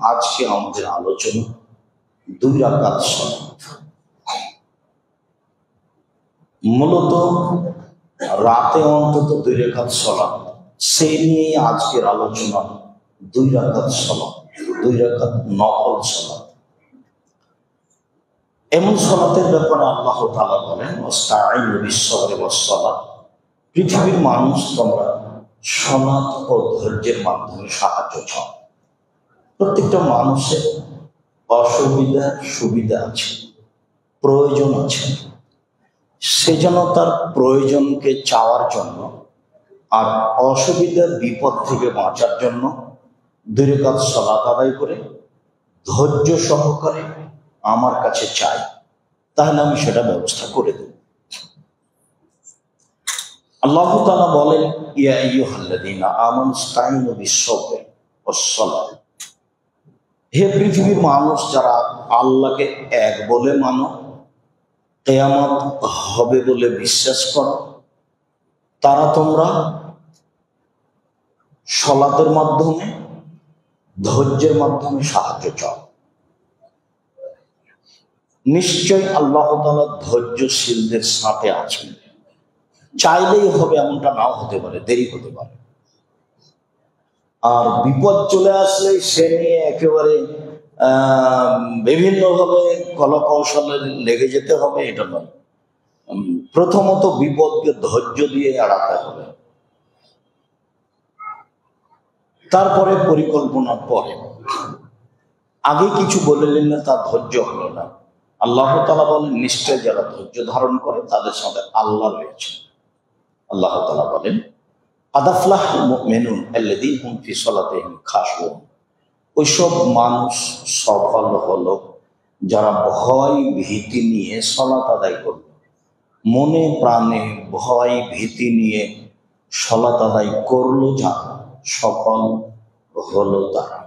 আজকে আমাদের আলোচনা 2 রাকাত সালাত। মূলত রাতে অন্তত 2 রাকাত সালাত, সেই নিয়ে আজকের আলোচনা। 2 রাকাত সালাত, 2 রাকাত নফল সালাত। এমন সালাতের ব্যাপারে আল্লাহ তাআলা বলেন, ওয়াস্তাঈনু বিস-সাবরি ওয়াস-সালাত, পৃথিবীর মানুষ তোমরা সালাত ও ধৈর্যের মাধ্যমে সাহায্য চাও। প্রত্যেকটা মানুষের অসুবিধা সুবিধা আছে, প্রয়োজন আছে। সে যেন তার প্রয়োজনকে চাওয়ার জন্য আর অসুবিধার বিপদ থেকে বাঁচার জন্য 2 রাকাত সালাত আদায় করে ধৈর্য সহকারে আমার কাছে চাই, তাহলে আমি সেটা ব্যবস্থা করে দেব। আল্লাহ তাআলা বলেন, ইয়া আইয়ুহাল্লাযীনা আমানু ইসতাঈনু বিস-সাবরি ওয়াস-সালাত। হে পৃথিবীর মানুষ যারা আল্লাহকে এক বলে মানো, কিয়ামত হবে বলে বিশ্বাস করো, তারা তোমরা সালাতের মাধ্যমে ধৈর্যের মাধ্যমে সাহায্য চাও। নিশ্চয় আল্লাহ তাআলা ধৈর্যশীলদের সাথে আছেন। চাইলেই হবে এমনটা নাও হতে পারে, দেরি হতে পারে। আর বিপদ চলে আসলে সে নিয়ে একেবারে বিভিন্নভাবে কলকৌশলে লেগে যেতে হবে, এটা নয়। প্রথমত বিপদকে ধৈর্য দিয়ে এড়াতে হবে, তারপরে পরিকল্পনার পরে। আগে কিছু বলে নিলে তার ধৈর্য হলো না। আল্লাহ তাআলা বলেন, নিশ্চয় যারা ধৈর্য ধারণ করে তাদের সাথে আল্লাহ রয়েছে। আল্লাহ তাআলা বলেন, ক্বাদ আফলাহাল মুমিনুন আল্লাযীনা হুম ফি সালাতিহিম খাশিউন। ওইসব মানুষ সফল হলো যারা ভয় ভীতি নিয়ে সালাত আদায় করলো। মনে প্রাণে ভয় ভীতি নিয়ে সালাত আদায় করলো যারা, সফল হলো তারা।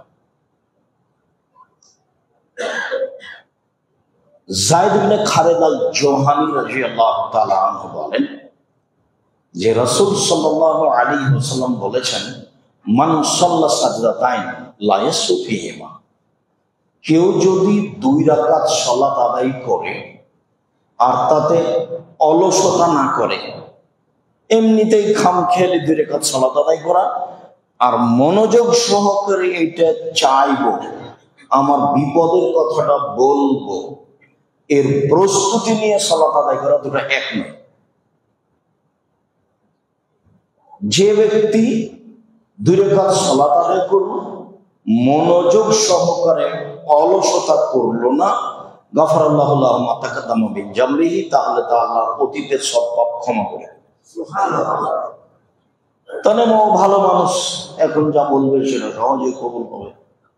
যায়েদ ইবনে খালেদ আল-জুহানী রাদিয়াল্লাহু তাআলা আনহু বলেন যে রাসূল সাল্লাল্লাহু আলাইহি ওয়াসাল্লাম বলেছেন, মান সাল্লা সাজদাতাইন লা ইয়াসু ফিহিমা। কেউ যদি 2 রাকাত সালাত আদায় করে আর তাতে অলসতা না করে, এমনিতেই খামখেয়ালি 2 রাকাত সালাত আদায় করা আর মনোযোগ সহকারে এটা চাইবো, আমার বিপদের কথাটা বলবো, এর প্রস্তুতি নিয়ে সালাত আদায় করা, দুটো এক নয়। যে ব্যক্তি 2 রাকাত সালাত আদায় করলো, মনোযোগ সহকারে অলসতা করলো না, গাফারাল্লাহু লাহু মা তাকাদ্দামা মিন জামবিহি, তাহলে তা আল্লাহর অতীতের সব পাপ ক্ষমা করে দেবে। সুবহানাল্লাহ। তাহলে ভালো মানুষ এখন যা বলবে সেটা সহজে কবুল হবে।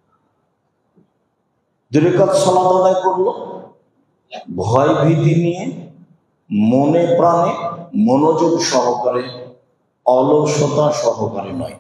2 রাকাত সালাত আদায় করলো ভয় ভীতি নিয়ে, মনে প্রাণে মনোযোগ সহকারে, অলসতা সহকারে নয়।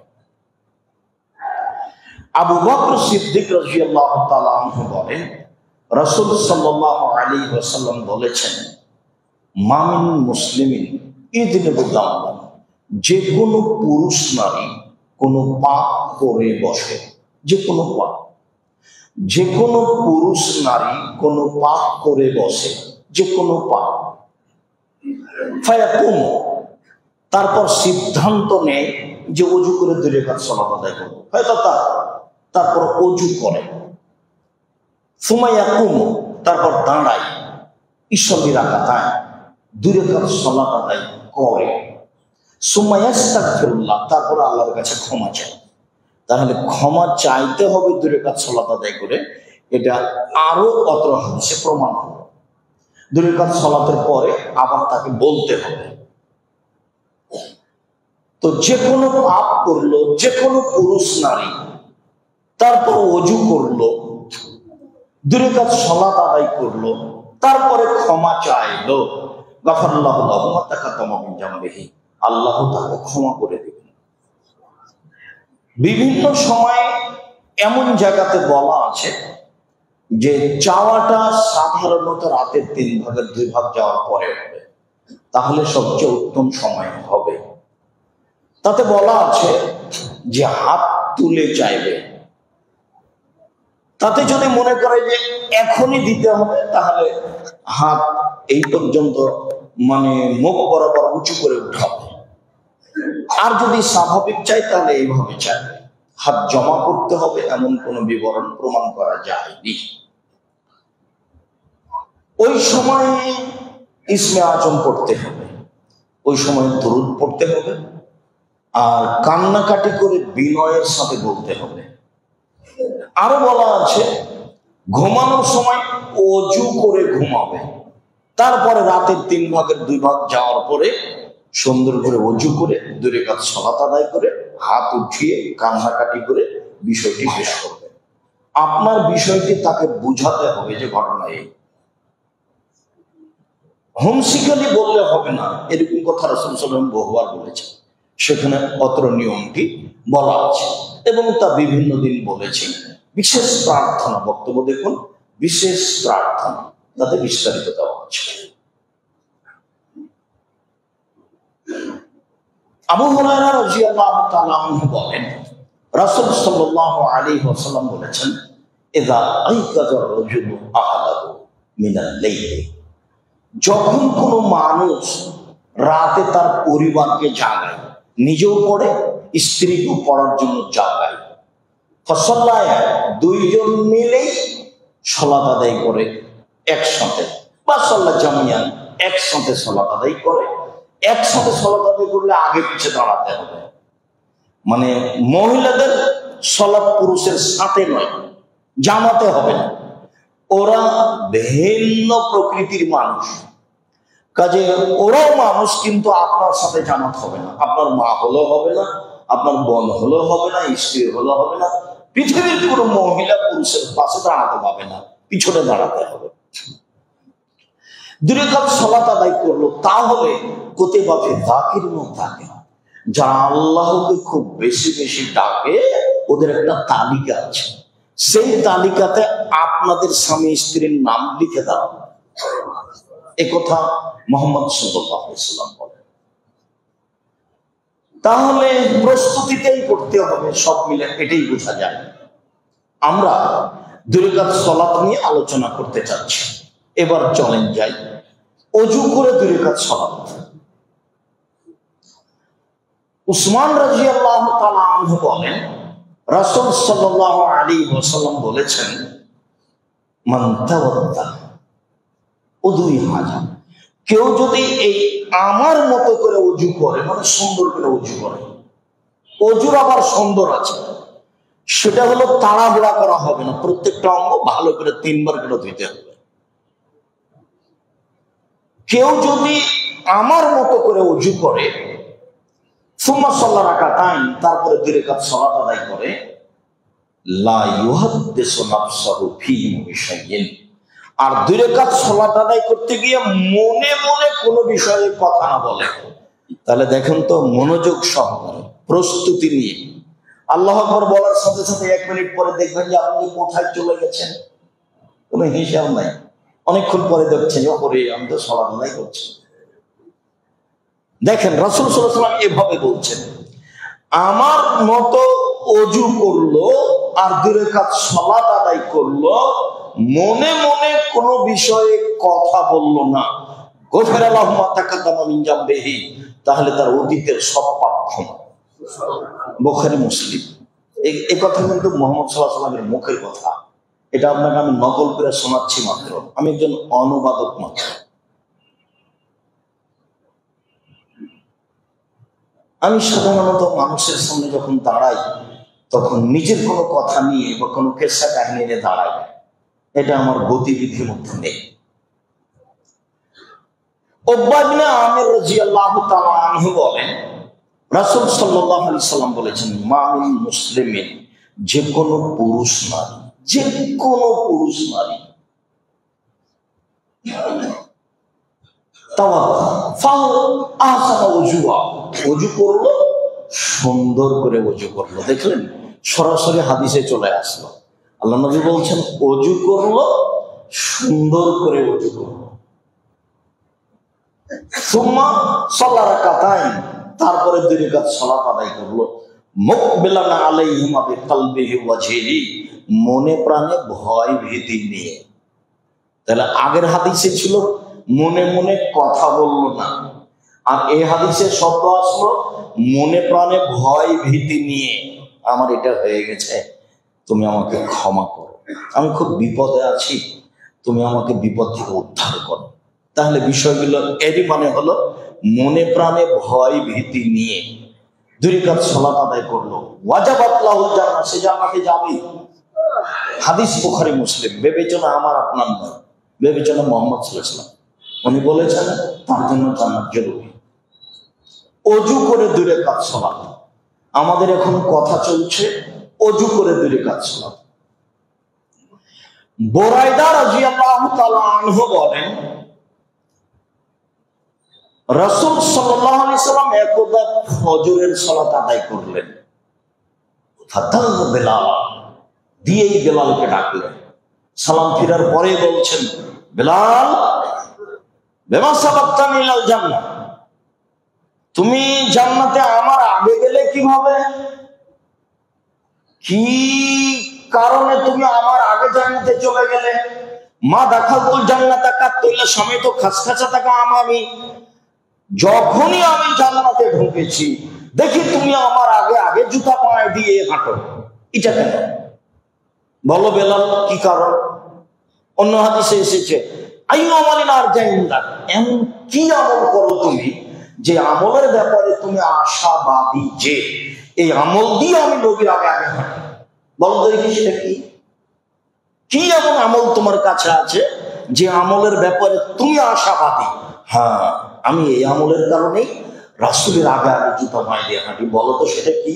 আবু বকর সিদ্দিক রাদিয়াল্লাহু তাআলা আনহু বলেন, রাসূল সাল্লাল্লাহু আলাইহি ওয়াসাল্লাম বলেছেন, মা মিন মুসলিমিন ইযনিবু যামবান। যে কোনো পুরুষ নারী কোনো পাপ করে বসে, যে কোনো পাপ, যে কোনো পুরুষ নারী কোনো পাপ করে বসে, যে কোনো পাপ, ফায়াকুম, তারপর সিদ্ধান্ত নেয় যে ওযু করে 2 রাকাত সালাত আদায় করব, হয়তো তারপর ওযু করে, সুমায়াকুম, তারপর দাঁড়ায়, ইসল্লি রাকাতায় 2 রাকাত সালাত আদায় করে, সুমায়াস্তাগফিরুল্লাহ, তারপর আল্লাহর কাছে ক্ষমা চায়। তাহলে ক্ষমা চাইতে হবে 2 রাকাত সালাত আদায় করে, এটা আরো অত্র হাদিসে প্রমাণ হবে। 2 রাকাত সালাতের পরে আবার তাকে বলতে হবে। তো যে কোনো পাপ করলো, যে কোনো পুরুষ নারী, তারপর ওযু করলো, 2 রাকাত সালাত আদায় করলো, তারপরে ক্ষমা চাইলো, গাফারাল্লাহু লাহু মা তাকাদ্দামা মিন জামবিহি, আল্লাহ তাকে ক্ষমা করে দেবেন। বিভিন্ন সময়ে এমন জায়গাতে বলা আছে যে চাওয়াটা সাধারণত রাতের 3 ভাগের 2 ভাগ যাওয়ার পরে হবে, তাহলে সবচেয়ে উত্তম সময় হবে। তাতে বলা আছে যে হাত তুলে চাইবে, তাতে যদি মনে করে যে এখনই দিতে হবে, তাহলে হাত এই পর্যন্ত মানে মুখ বরাবর উঁচু করে উঠাবে। আর যদি স্বাভাবিক চাই তাহলে এইভাবে চাইবে। হাত জমা করতে হবে এমন কোন বিবরণ প্রমাণ করা যায়নি। ওই সময় ইসমে আজম পড়তে হবে, ওই সময় দরুদ পড়তে হবে, আর কান্নাকাটি করে বিনয়ের সাথে বলতে হবে। আরো বলা আছে ঘুমানোর সময় অজু করে ঘুমাবে, তারপরে রাতের 3 ভাগের 2 ভাগ যাওয়ার পরে সুন্দর করে অজু করে 2 রাকাত সালাত আদায় করে হাত উঠিয়ে কান্নাকাটি করে বিষয়টি পেশ করবে। আপনার বিষয়টি তাকে বুঝাতে হবে যে ঘটনা এই, হোমসিক্যালি বললে হবে না, এরকম কথা রাসূল সাল্লাল্লাহু আলাইহি ওয়াসাল্লাম বহুবার বলেছেন। সেখানে অত্র নিয়মটি বলা আছে এবং তা বিভিন্ন দিন বলেছি। বিশেষ প্রার্থনা, বক্তব্য দেখুন, বিশেষ প্রার্থনা, তাতে বিস্তারিত দেওয়া আছে। আবু হুরায়রা রাদিয়াল্লাহু তাআলা আনহু বলেন, রাসূল সাল্লাল্লাহু আলাইহি ওয়াসাল্লাম বলেছেন, ইযা আইকাযা রাজুলু আহাদাহু মিনাল লাইলি, যখন কোনো মানুষ রাতে তার পরিবারকে জাগায়, নিজেও পড়ে স্ত্রীকেও পড়ার জন্য জাগায়, ফাসাল্লায়া, 2 জন মিলেই সালাত আদায় করে একসাথে, বা সাল্লাহ জামিয়ান, একসাথে সালাত আদায় করে। একসাথে সালাত আদায় করলে আগে পিছে দাঁড়াতে হবে, মানে মহিলাদের সালাত পুরুষের সাথে নয়, জামাতে হবে না। ওরা ভিন্ন প্রকৃতির মানুষ, কাজে ওরাও মানুষ, কিন্তু আপনার সাথে জামাত হবে না। আপনার মা হলেও হবে না, আপনার বোন হলেও হবে না, স্ত্রী হলেও হবে না। পৃথিবীর কোনো মহিলা পুরুষের পাশে দাঁড়াতে পাবে না, পিছনে দাঁড়াতে হবে। 2 রাকাত সালাত আদায় করলো, তাহলে কুতিবা ফি যাকিরিন থাকে, যারা আল্লাহকে খুব বেশি বেশি ডাকে, ওদের একটা তালিকা আছে। সেই তালিকাতে আপনাদের স্বামী স্ত্রীর নাম লিখে দাও, এ কথা মুহাম্মদ সাল্লাল্লাহু আলাইহি ওয়াসাল্লাম বলেন। তাহলে প্রস্তুতিতেই করতে হবে, সব মিলে এটাই বোঝা যায়। আমরা 2 রাকাত সালাত নিয়ে আলোচনা করতে চাচ্ছি। এবার চলেন যাই, অজু করে 2 রাকাত সালাত। উসমান রাদিয়াল্লাহু তাআলা আনহু বলেন, রাসূল সাল্লাল্লাহু আলাইহি ওয়াসাল্লাম বলেছেন, মান তাওয়াদ্দা উযুই হাজা, কেউ যদি এই আমার মতো করে অজু করে, মানে সুন্দর করে অজু করে, অজুর আবার সুন্দর আছে, সেটা হলো তাড়াহুড়া করা হবে না, প্রত্যেকটা অঙ্গ ভালো করে 3 বার করে ধুইতে হবে। কেউ যদি আমার মতো করে অজু করে, সুম্মা সাল্লা রাকাতাইন, তারপরে 2 রাকাত সালাত আদায় করে, লা ইউহাদ্দিসু নাফসাহু ফী বিশাইইন, আর 2 রাকাত সালাত আদায় করতে গিয়ে মনে মনে কোনো বিষয়ে কথা না বলে, তাহলে দেখেন তো মনোযোগ সহকারে প্রস্তুতি নিয়ে আল্লাহু আকবার বলার সাথে সাথে 1 মিনিট পরে দেখবেন যে আপনি কোথায় চলে গেছেন, কোনো হিসাব নাই। অনেকক্ষণ পরে দেখছেন, ওরে আমি তো সালাত আদায় করছি। দেখেন রাসূল সাল্লাল্লাহু আলাইহি ওয়াসাল্লাম এভাবে বলছেন, আমার মতো অজু করলো আর 2 রাকাত সালাত আদায় করলো, মনে মনে কোনো বিষয়ে কথা বলল না, গফিরা লাহু মা তাকাদ্দামা মিন জামবিহি, তাহলে তার অতীতের সব পাপ ক্ষমা। বুখারী মুসলিম। এই কথা কিন্তু মুহাম্মদ সাল্লাল্লাহু আলাইহি ওয়াসাল্লামের মুখের কথা, এটা আপনাকে আমি নকল করে শোনাচ্ছি মাত্র, আমি একজন অনুবাদক মাত্র। আমি সাধারণত মানুষের সামনে যখন দাঁড়াই, তখন নিজের কোনো কথা নিয়ে বা কোনো কেসা কাহিনী নিয়ে দাঁড়াই, এটা আমার গতিবিধির মধ্যে নেই। উকবা ইবনে আমির রাদিয়াল্লাহু তাআলা আনহু বলেন, রাসূল সাল্লাল্লাহু আলাইহি সাল্লাম বলেছেন, মা মিন মুসলিমিন, যে কোনো পুরুষ নারী, যে কোনো পুরুষ নারী, অজু করলো, সুন্দর করে অজু করলো। দেখলেন, সরাসরি হাদিসে চলে আসলো, আল্লাহ নবী বলছেন অজু করলো, সুন্দর করে অজু করলো। সুম্মা সাল্লা রাকাতাইন, তারপরে 2 রাকাত সালাত আদায় করলো, মুকবিলান আলাইহিমা বিকলবিহি ওয়াজহিহি, মনে প্রাণে ভয় ভীতি নিয়ে। তাহলে আগের হাদিসে ছিল মনে মনে কথা বললো না, আর এই হাদিসের শব্দ আসলো মনে প্রাণে ভয় ভীতি নিয়ে। আমার এটা হয়ে গেছে, তুমি আমাকে ক্ষমা করো, আমি খুব বিপদে আছি, তুমি আমাকে বিপদ থেকে উদ্ধার করো। তাহলে বিষয়গুলো এরই মানে হলো মনে প্রাণে ভয় ভীতি নিয়ে 2 রাকাত সালাত আদায় করলো, ওয়াজাবাত লাহুল জান্নাহ, সে জান্নাতে যাবে। হাদিস বুখারী মুসলিম। বিবেচনা আমার আপনার নয়, বিবেচনা মুহাম্মদ সাল্লাল্লাহু আলাইহি ওয়াসাল্লাম। উনি বলেছেন তার জন্য জান্নাত জরুরি। অজু করে 2 রাকাত সালাত। আমাদের এখন কথা চলছে অজু করে 2 রাকাত সালাত। বুরাইদা রাদিয়াল্লাহু তাআলা আনহু বলেন, রাসূল সাল্লাল্লাহু আলাইহি ওয়াসাল্লাম একদা ফজরের সালাত আদায় করলেন। ফাতাল বেলাল, দিয়েই বেলালকে ডাকলেন। সালাম ফিরার পরে বলছেন, বেলাল বিমা সাবাক্তানি ইলাল জান্নাহ, তুমি জান্নাতে আমার আগে গেলে কিভাবে? কি কারণে তুমি আমার আগে জান্নাতে চলে গেলে? মা দাখালতুল জান্নাতা কাত্তুল্লা সমেত খাসখাসা থাকা আমি, যখনই আমি জান্নাতে ঢুকেছি দেখি তুমি আমার আগে আগে জুতা পায়ে দিয়ে হাঁটো, এটা কেন? বলো বেলাল কি কারণ? অন্য হাদিসে এসেছে আইয়ু আমালিন আরজাইন্দা, এমন কি আমল করো তুমি যে আমলের ব্যাপারে তুমি আশাবাদী যে এই আমল দিয়ে আমি নবীর আগে আগে হাঁটি? বলো দেখি সেটা কি? কি এমন আমল তোমার কাছে আছে যে আমলের ব্যাপারে তুমি আশাবাদী? হ্যাঁ, আমি এই আমলের কারণেই রাসূলের আগে আগে জুতা পায়ে দিয়ে হাঁটি, বলো তো সেটা কি?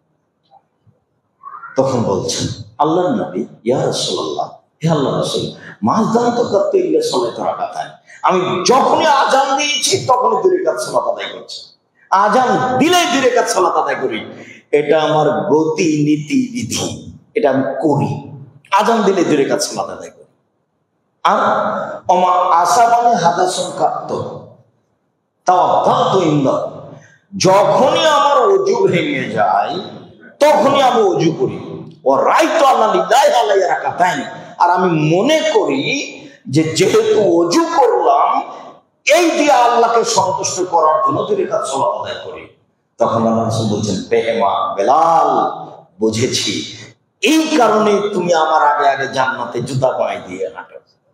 তখন বলছেন আল্লাহর নবী, ইয়া রাসূলুল্লাহ, হে আল্লাহর রাসূল, মাযদান তো করতে ইল্লা সালাত রাকাতান, আমি যখনই আজান দিয়েছি তখনই 2 রাকাত সালাত আদায় করছি, আজান দিলেই 2 রাকাত সালাত আদায় করি, এটা আমার গতি নীতি বিধি, এটা আমি করি। আজান দিলে 2 রাকাত সালাত আদায় করি। আর ওমা আসাবানে হাদাসুন কাত্ত তাওয়াক্কালতু ইনদা, যখনই আমার ওযু ভেঙে যায় তখনই আমি ওযু করি। ও রাইতু আল্লাহ লিল্লাহি আলাইহি রাকাতাইন, আর আমি মনে করি যে যেহেতু ওযু করলাম এই দিয়ে আল্লাহকে সন্তুষ্ট করার জন্য 2 রাকাত সালাত আদায় করি। তখন আল্লাহ রাসূল বলছেন, বেহেমা বেলাল, বুঝেছি, এই কারণে তুমি আমার আগে আগে জান্নাতে জুতা পায়ে দিয়ে হাঁটো।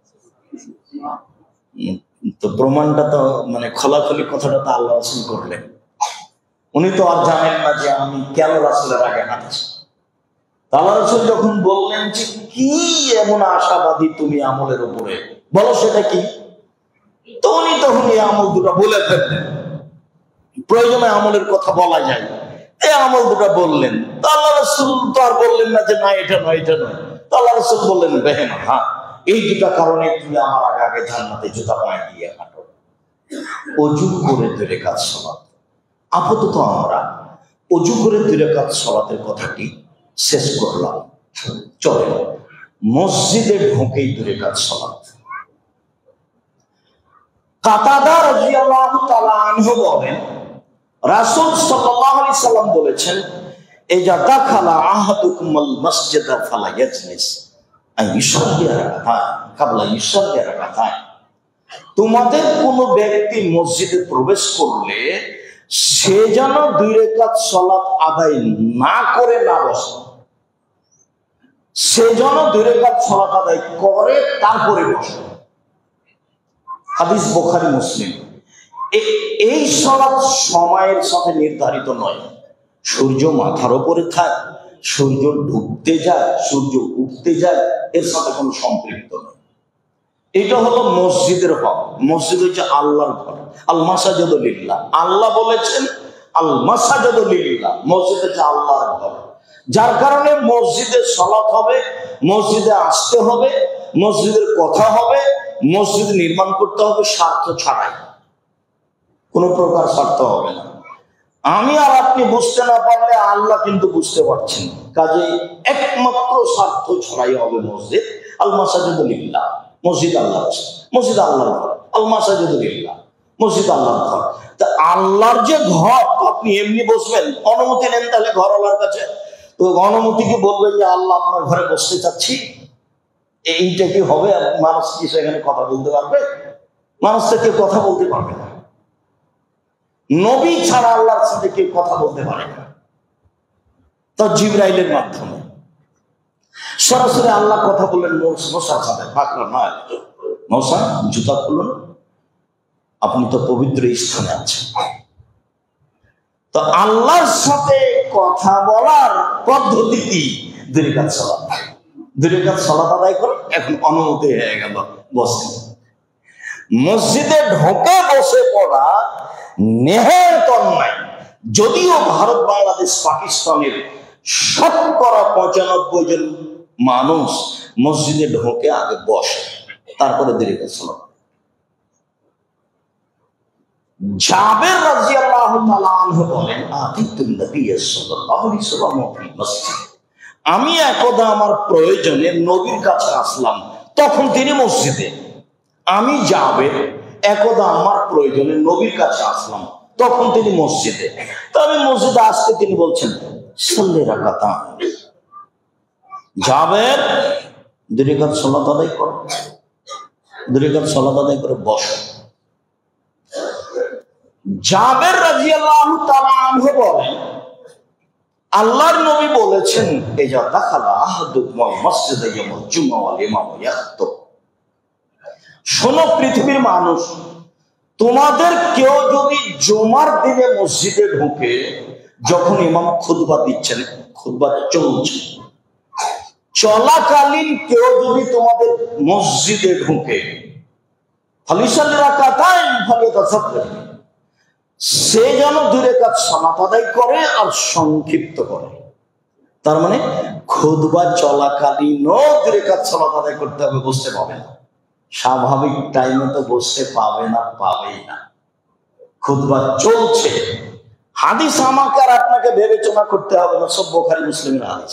তো প্রমাণটা তো মানে খোলাখুলি কথাটা তো আল্লাহ রাসূল করলেন। উনি তো আর জানেন না যে আমি কেন রাসূলের আগে হাঁটছি। আল্লাহ রাসূল যখন বললেন যে কি এমন আশাবাদী তুমি আমলের উপরে, বলো সেটা কি? তো উনি তখন এই আমল দুটো বলে ফেললেন। প্রয়োজনে আমলের কথা বলা যায়, এই আমল দুটো বললেন। তো আল্লাহ রাসূল তো আর বললেন না যে না এটা নয় এটা নয়। তো আল্লাহ রাসূল বললেন, বেহেমা, হ্যাঁ, এই 2টা কারণে তুমি আমার আগে আগে জান্নাতে জুতা পায়ে দিয়ে হাঁটো। ওযু করে 2 রাকাত সালাত। আপাতত আমরা ওযু করে 2 রাকাত সালাতের কথাটি শেষ করলাম। চলে মসজিদে ঢুকেই 2 রাকাত সালাত। কাতাদা রাদিয়াল্লাহু তাআলা আনহু বলেন, রাসূল সাল্লাল্লাহু আলাইহি সাল্লাম বলেছেন, ইজা দাখালা আহাদুকুমুল মসজিদা ফালা ইয়াজলিস আই ইউসাল্লি রাকাতান ক্বাবলা ইউসাল্লি রাকাতান, তোমাদের কোন ব্যক্তি মসজিদে প্রবেশ করলে সে যেন 2 রাকাত সালাত আদায় না করে না বসে, সে যেন 2 রাকাত সালাত আদায় করে তারপরে বসে। হাদিস বুখারী মুসলিম। এই সালাত সময়ের সাথে নির্ধারিত নয়। সূর্য মাথার উপরে থাকে, সূর্য ডুবতে যায়, সূর্য উঠতে যায়, এর সাথে কোনো সম্পৃক্ত নয়। এটা হলো মসজিদের হক। মসজিদ হচ্ছে আল্লাহর ঘর। আল মাসাজিদু লিল্লাহ, আল্লাহ বলেছেন আল মাসাজিদু লিল্লাহ, মসজিদ হচ্ছে আল্লাহর ঘর। যার কারণে মসজিদে সালাত হবে, মসজিদে আসতে হবে, মসজিদের কথা হবে, মসজিদ নির্মাণ করতে হবে স্বার্থ ছাড়াই, কোনো প্রকার স্বার্থ হবে না। আমি আর আপনি বুঝতে না পারলে আল্লাহ কিন্তু বুঝতে পারছেন। কাজে একমাত্র স্বার্থ ছড়াই হবে মসজিদ। আল মাসাজিদু লিল্লাহ, মসজিদ আল্লাহ, মসজিদ আল্লাহর ঘর। আল মাসাজিদু লিল্লাহ, মসজিদ আল্লাহর ঘর। তা আল্লাহর যে ঘর, আপনি এমনি বসবেন, অনুমতি নেন তাহলে ঘর আল্লাহর কাছে, তো অনুমতি কি বলবেন যে আল্লাহ আপনার ঘরে বসতে চাচ্ছি, এইটা কি হবে? মানুষ কি সেখানে কথা বলতে পারবে? মানুষ তো কেউ কথা বলতে পারবে না। নবী ছাড়া আল্লাহর সাথে কেউ কথা বলতে পারে না, তো জিবরাইলের মাধ্যমে সরাসরি আল্লাহ কথা বললেন মূসার সাথে। মূসা, জুতা খুলুন, আপনি তো পবিত্র স্থানে আছেন। তো আল্লাহর সাথে কথা বলার পদ্ধতি কি? 2 রাকাত সালাত। 2 রাকাত সালাত আদায় করে এখন অনুমতি হয়ে গেল বসে। মসজিদে ঢোকে বসে পড়া নেহায়েত অন্যায়। যদিও ভারত, বাংলাদেশ, পাকিস্তানের 95% জন মানুষ মসজিদে ঢোকে আগে বসে, তারপরে 2 রাকাত সালাত। জাবের রাদিয়াল্লাহু তাআলা আনহু বলেন, আতিতুন নবী সাল্লাল্লাহু আলাইহি ওয়াসাল্লাম ফি মসজিদ, আমি একদা আমার প্রয়োজনে নবীর কাছে আসলাম, তখন তিনি মসজিদে। আমি জাবের একদা আমার প্রয়োজনে নবীর কাছে আসলাম, তখন তিনি মসজিদে। তো আমি মসজিদে আসতে তিনি বলছেন, সাল্লি রাকাতান। জাবের 2 রাকাত সালাত আদায় করো, 2 রাকাত সালাত আদায় করে বসো। জাবের রাদিয়াল্লাহু তাআলা আনহু বলেন, আল্লাহর নবী বলেছেন, ইজা দাখালা আহাদুকুম মসজিদ ইয়াউমুল জুমআ ওয়াল ইমামু ইয়াখতুব। শোনো পৃথিবীর মানুষ, তোমাদের কেউ যদি জুমার দিনে মসজিদে ঢোকে, যখন ইমাম খুতবা দিচ্ছেন, খুতবা চলছে, চলাকালীন কেউ যদি তোমাদের মসজিদে ঢোকে, ফালিসাল্লি রাকাতাইন ফালিয়াতাসাব্বাহ, সে যেন 2 রাকাত সালাত আদায় করে আর সংক্ষিপ্ত করে। তার মানে খুতবা চলাকালীনও 2 রাকাত সালাত আদায় করতে হবে, বসতে পাবে না। স্বাভাবিক টাইমে তো বসতে পাবেই না। খুতবা চলছে, হাদিস আমাকে আর আপনাকে বিবেচনা করতে হবে না, সব বুখারী মুসলিমের হাদিস।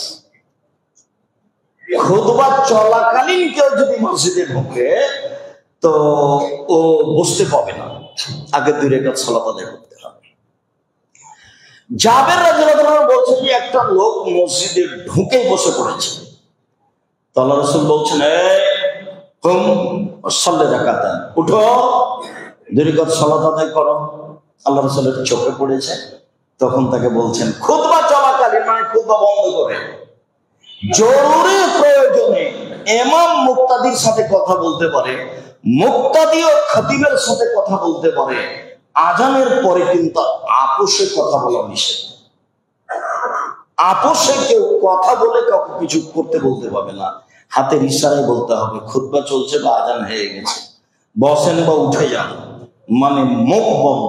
খুতবা চলাকালীন কেউ যদি মসজিদে ঢোকে তো ও বসতে পাবে না, আগে 2 রাকাত সালাত আদায় করতে হবে। জাবের রাদিয়াল্লাহু আনহু বলছেন যে একটা লোক মসজিদে ঢুকে বসে পড়েছে। তো আল্লাহর রাসূল বলছেন, কুম সাল্লি রাকাতান, উঠো 2 রাকাত সালাত আদায় করো। আল্লাহর রাসূলের চোখে পড়েছে, তখন তাকে বলছেন, খুতবা চলাকালীন, মানে খুতবা বন্ধ করে, জরুরি প্রয়োজনে ইমাম মুক্তাদির সাথে কথা বলতে পারে, মুক্তাদি ও খতিবের সাথে কথা বলতে পারে, আজানের পরে কিন্তু আপোষে কথা বলা নিষেধ। আপোষে কেউ কথা বলে কাউকে কিছু করতে বলতে পারবে না, হাতের ইশারায় বলতে হবে, খুতবা চলছে বা আজান হয়ে গেছে, বসেন বা উঠে যান, মানে মুখ বন্ধ।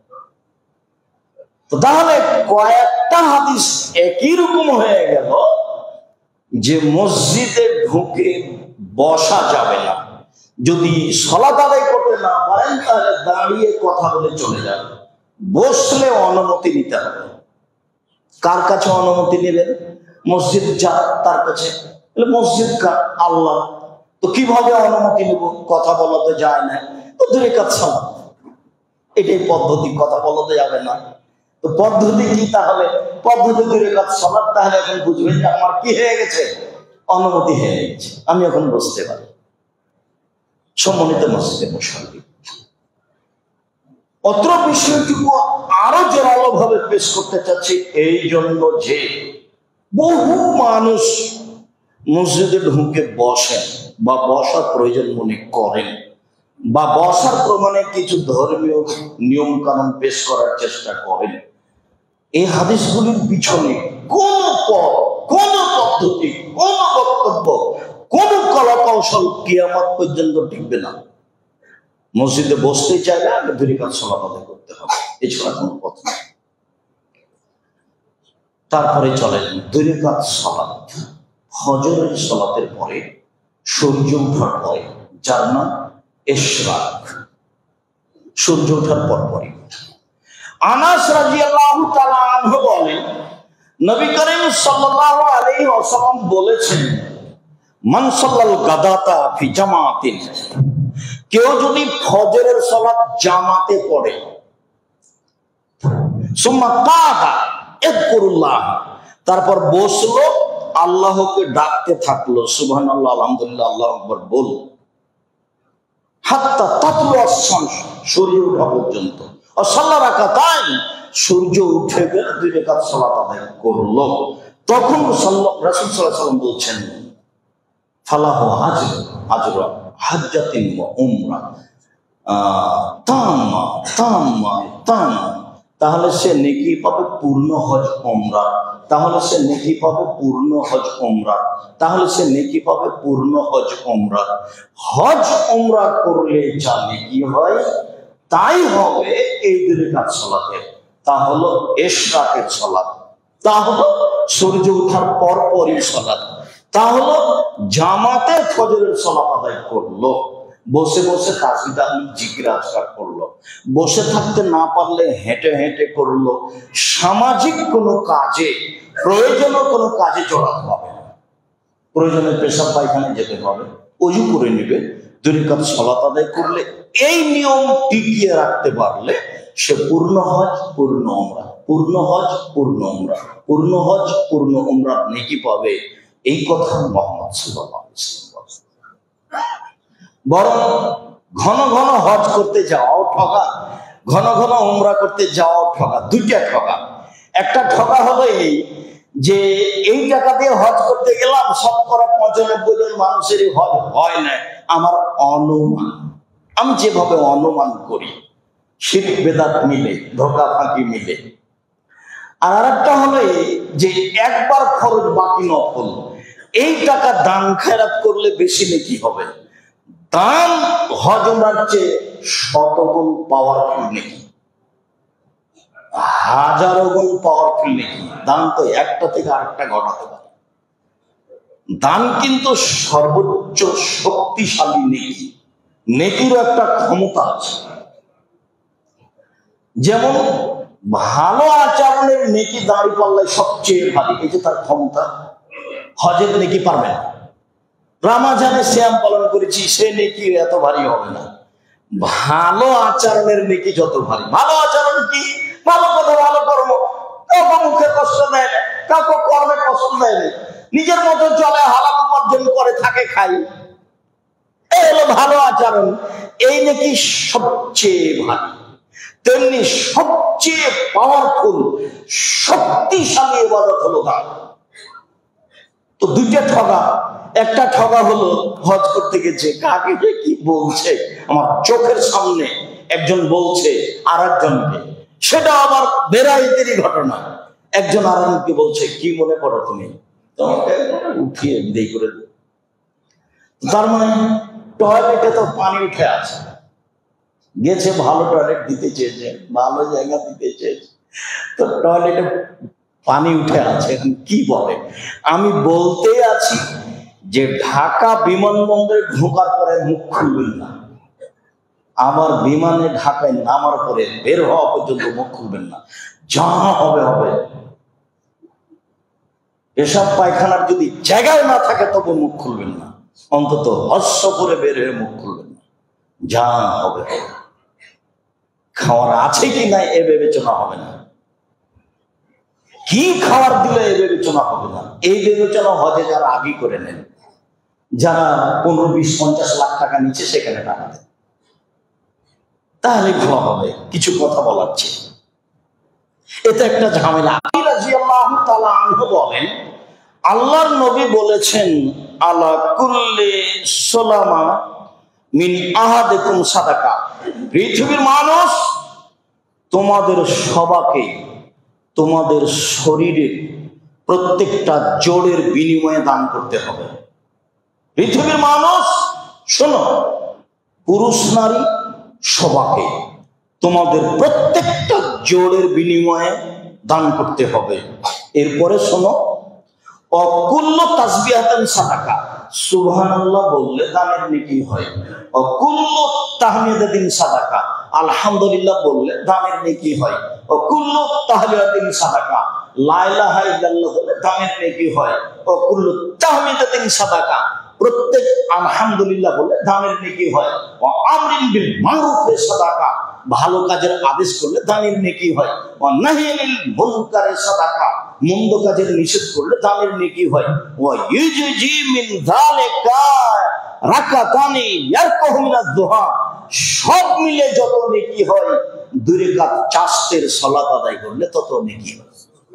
তো তাহলে কয়েকটা হাদিস একই রকম হয়ে গেল যে মসজিদে ঢুকে বসা যাবে না। যদি সালাত আদায় করতে না পারেন তাহলে দাঁড়িয়ে কথা বলে চলে যাবে, বসলে অনুমতি নিতে হবে। কার কাছে অনুমতি নেবেন? মসজিদ যা তার কাছে। মসজিদ কার? আল্লাহ। তো কিভাবে অনুমতি নেব? কথা বলাতে যায় না, তো 2 রাকাত সালাত, এটাই পদ্ধতি, কথা বলাতে যাবে না। তো পদ্ধতি কি? তাহলে পদ্ধতি 2 রাকাত সালাত। তাহলে এখন বুঝবেন যে আমার কি হয়ে গেছে, অনুমতি হয়ে গেছে, আমি এখন বসতে পারি। সম্মানিত মসজিদে মুসল্লি, অত্র বিষয়টুকু আরো জোরালো ভাবে পেশ করতে চাচ্ছি এই জন্য যে বহু মানুষ মসজিদে ঢুকে বসেন বা বসার প্রয়োজন মনে করেন বা বসার প্রমাণে কিছু ধর্মীয় নিয়ম কানুন পেশ করার চেষ্টা করেন। এই হাদিসগুলির পিছনে কোন পথ, কোন পদ্ধতি, কোন বক্তব্য, কোন কলা কৌশল কিয়ামত পর্যন্ত টিকবে না। মসজিদে বসতে চাইলে আগে 2 রাকাত সালাত আদায় করতে হবে, এছাড়া কোনো পথ নেই। তারপরে চলেন 2 রাকাত সালাত ফজরের সালাতের পরে, সূর্য ওঠার পরে, যার নাম ইশরাক, সূর্য ওঠার পরে। আনাস রাদিয়াল্লাহু তাআলা আনহু বলেন, নবী করিম সাল্লাল্লাহু আলাইহি ওয়াসাল্লাম বলেছেন, মান সাল্লাল গাদাতা ফি জামাতিন, কেউ যদি ফজরের সালাত জামাতে পড়ে, সুম্মা কাদা ইয়াযকুরুল্লাহ, তারপর বসলো, আল্লাহকে ডাকতে থাকলো, সুবহানাল্লাহ, আলহামদুলিল্লাহ, আল্লাহু আকবার বল, হাত্তা তাতলু আশ-শামস, সূর্য ওঠা পর্যন্ত। আর সাল্লা রাকাতাইন, সূর্য উঠে গেলে 2 রাকাত সালাত আদায় করলো। তখন রাসূল সাল্লাল্লাহু আলাইহি ওয়াসাল্লাম বলছেন, ফালাহু আজরা হাজ্জাতিন ওয়া উমরা তাম্মা তাম্মা তাম্মা, তাহলে সে নেকি পাবে পূর্ণ হজ উমরা, তাহলে সে নেকি পাবে পূর্ণ হজ উমরা, তাহলে সে নেকি পাবে পূর্ণ হজ উমরা। হজ উমরা করলে যা নেকি হয় তাই হবে এই 2 রাকাত সালাতে। তা হলো ইশরাকের সালাত, তা হলো সূর্য ওঠার পরপরই সালাত, তা হলো জামাতে ফজরের সালাত আদায় করলো, বসে বসে তাসবিহ তাহলিল জিকির আজকার করলো, বসে থাকতে না পারলে হেঁটে হেঁটে করলো। সামাজিক কোনো কাজে, প্রয়োজনীয় কোনো কাজে জড়াতে হবে না। প্রয়োজনে পেশাব পায়খানায় যেতে হবে, ওযু করে নেবে, 2 রাকাত সালাত আদায় করলে, এই নিয়ম টিকিয়ে রাখতে পারলে সে পূর্ণ হজ পূর্ণ উমরা, পূর্ণ হজ পূর্ণ উমরা, পূর্ণ হজ পূর্ণ উমরার নেকি পাবে। এই কথা মুহাম্মদ সাল্লাল্লাহু আলাইহি ওয়াসাল্লাম বলেছেন। বরং ঘন ঘন হজ করতে যাওয়াও ঠকা, ঘন ঘন উমরা করতে যাওয়াও ঠকা, 2টা ঠকা। একটা ঠকা হলো এই যে এই টাকা দিয়ে হজ করতে গেলাম, শতকরা 95 জন মানুষেরই হজ হয় না, আমার অনুমান, আমি যেভাবে অনুমান করি, শিরক বেদাত মিলে, ধোঁকা ফাঁকি মিলে। আর আরেকটা হলো যে একবার খরচ বাকি নফল, এই টাকা দান খেরাত করলে বেশি নেকি হবে। দান হজ উমরার চেয়ে 100 গুণ পাওয়ারফুল নেকি, 1000 গুণ পাওয়ারফুল নেকি। দান তো একটা থেকে আরেকটা ঘটাতে পারে, দান কিন্তু সর্বোচ্চ শক্তিশালী নেকি, নেকিরও একটা ক্ষমতা আছে। যেমন ভালো আচরণের নেকি দাঁড়িপাল্লায় সবচেয়ে ভারী, এই যে তার ক্ষমতা। হজের নেকি পারবে না, রামাজানে শ্যাম পালন করেছি সে নেকি এত ভারী হবে না। ভালো আচরণের নেকি যত ভারী। ভালো আচরণ কি? ভালো কথা, ভালো কর্ম, কাউকে মুখে কষ্ট দেয় না, কাউকে কর্মে কষ্ট দেয় না, নিজের মতো চলে, হালাল উপার্জন করে থাকে, খাই, এই হলো ভালো আচরণ। এই নেকি সবচেয়ে ভারী। তেমনি সবচেয়ে পাওয়ারফুল, শক্তিশালী ইবাদত হলো দান। তো 2টা ঠগা। একটা ঠগা হলো হজ করতে গেছে, কাকে যে কি বলছে, আমার চোখের সামনে একজন বলছে আর একজনকে, সেটা আবার বেরাইতেরই ঘটনা। একজন আর একজনকে বলছে, কি মনে করো তুমি, তোমাকে উঠিয়ে বিদায় করে দেব। তার মানে টয়লেটে তো পানি উঠে আছে, গেছে ভালো টয়লেট দিতে চেয়েছে, ভালো জায়গা দিতে চেয়েছে, তো টয়লেটে পানি উঠে আছে। এখন কি বলে? আমি বলতে আছি যে ঢাকা বিমানবন্দরে ঢোকার পরে মুখ খুলবেন না, আমার বিমানে ঢাকায় নামার পরে বের হওয়া পর্যন্ত মুখ খুলবেন না, যা হবে হবে। পেশাব পায়খানার যদি জায়গায় না থাকে তবে মুখ খুলবেন না, অন্তত হজ সফরে বের হয়ে মুখ খুলবেন না, যা হবে হবে। খাওয়ার আছে কি নাই এ বিবেচনা হবে না, কি খাবার দিলে এ বিবেচনা হবে না। এই বিবেচনা হজে যারা আগে করে নেন, যারা 15, 20, 50 লাখ টাকা নিচে, সেখানে টাকা দেন, তাহলে ভালো হবে। কিছু কথা বলার চেয়ে এটা একটা ঝামেলা। আলী রাদিয়াল্লাহু তাআলা আনহু বলেন, আল্লাহর নবী বলেছেন, আলা কুল্লি সুলামা মিন আহাদিকুম সাদাকা, পৃথিবীর মানুষ, তোমাদের সবাকে তোমাদের শরীরের প্রত্যেকটা জোড়ের বিনিময়ে দান করতে হবে। পৃথিবীর মানুষ, শোনো, পুরুষ নারী সবাকে তোমাদের প্রত্যেকটা জোড়ের বিনিময়ে দান করতে হবে। এরপরে শোনো, অকুল্য তাসবিহাতান সাদাকা, সুবহানাল্লাহ বললে দানের নেকি হয়। অকুল্য তাহমিদাতিন সাদাকা, আলহামদুলিল্লাহ বললে দানের নেকি হয়। অকুল্য তাহলিলাতিন সাদাকা, লা ইলাহা ইল্লাল্লাহ বললে দানের নেকি হয়। অকুল্য তাহমিদাতিন সাদাকা, প্রত্যেক আলহামদুলিল্লাহ বললে দানের নেকি হয়। ও আমরিন বিল মারুফে সাদাকা, ভালো কাজের আদেশ করলে দানের নেকি হয়। ও নাহিয়ানিল মুনকারে সাদাকা, মন্দ কাজের নিষেধ করলে দানের নেকি হয়। ওয়া ইউজি মিন যালিকা রাকাতানি ইয়ারকাহু মিনাজ দুহা, সব মিলে যত নেকি হয় 2 রাকাত চাষের সালাত আদায় করলে তত নেকি হয়।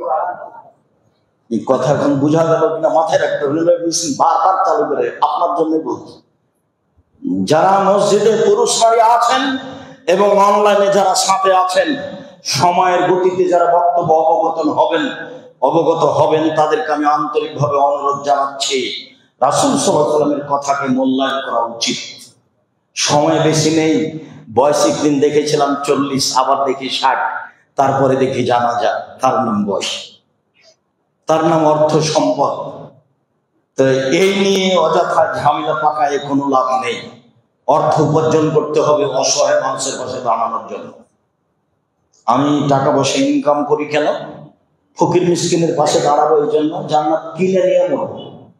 এই কথা এখন বোঝা গেল কিনা মাথায় রাখতে হবে, বারবার চালু করে আপনার জন্য বলছি। যারা মসজিদে পুরুষ নারী আছেন এবং অনলাইনে যারা সাথে আছেন, সময়ের গতিতে যারা বক্তব্য অবগত হবেন তাদেরকে আমি আন্তরিকভাবে অনুরোধ জানাচ্ছি, রাসূল সাল্লাল্লাহু আলাইহি ওয়াসাল্লামের কথাকে মূল্যায়ন করা উচিত। সময় বেশি নেই, বয়স একদিন দেখেছিলাম 40, আবার দেখি 60, তারপরে দেখি জানাজা। তার নাম বয়স, তার নাম অর্থ সম্পদ। তো এই নিয়ে অযথা ঝামেলা পাকায় কোনো লাভ নেই। অর্থ উপার্জন করতে হবে অসহায় মানুষের পাশে দাঁড়ানোর জন্য। আমি টাকা পয়সা ইনকাম করি কেন? ফকির মিসকিনের পাশে দাঁড়াবো এই জন্য, জান্নাত কিনে নিয়ে মরবো।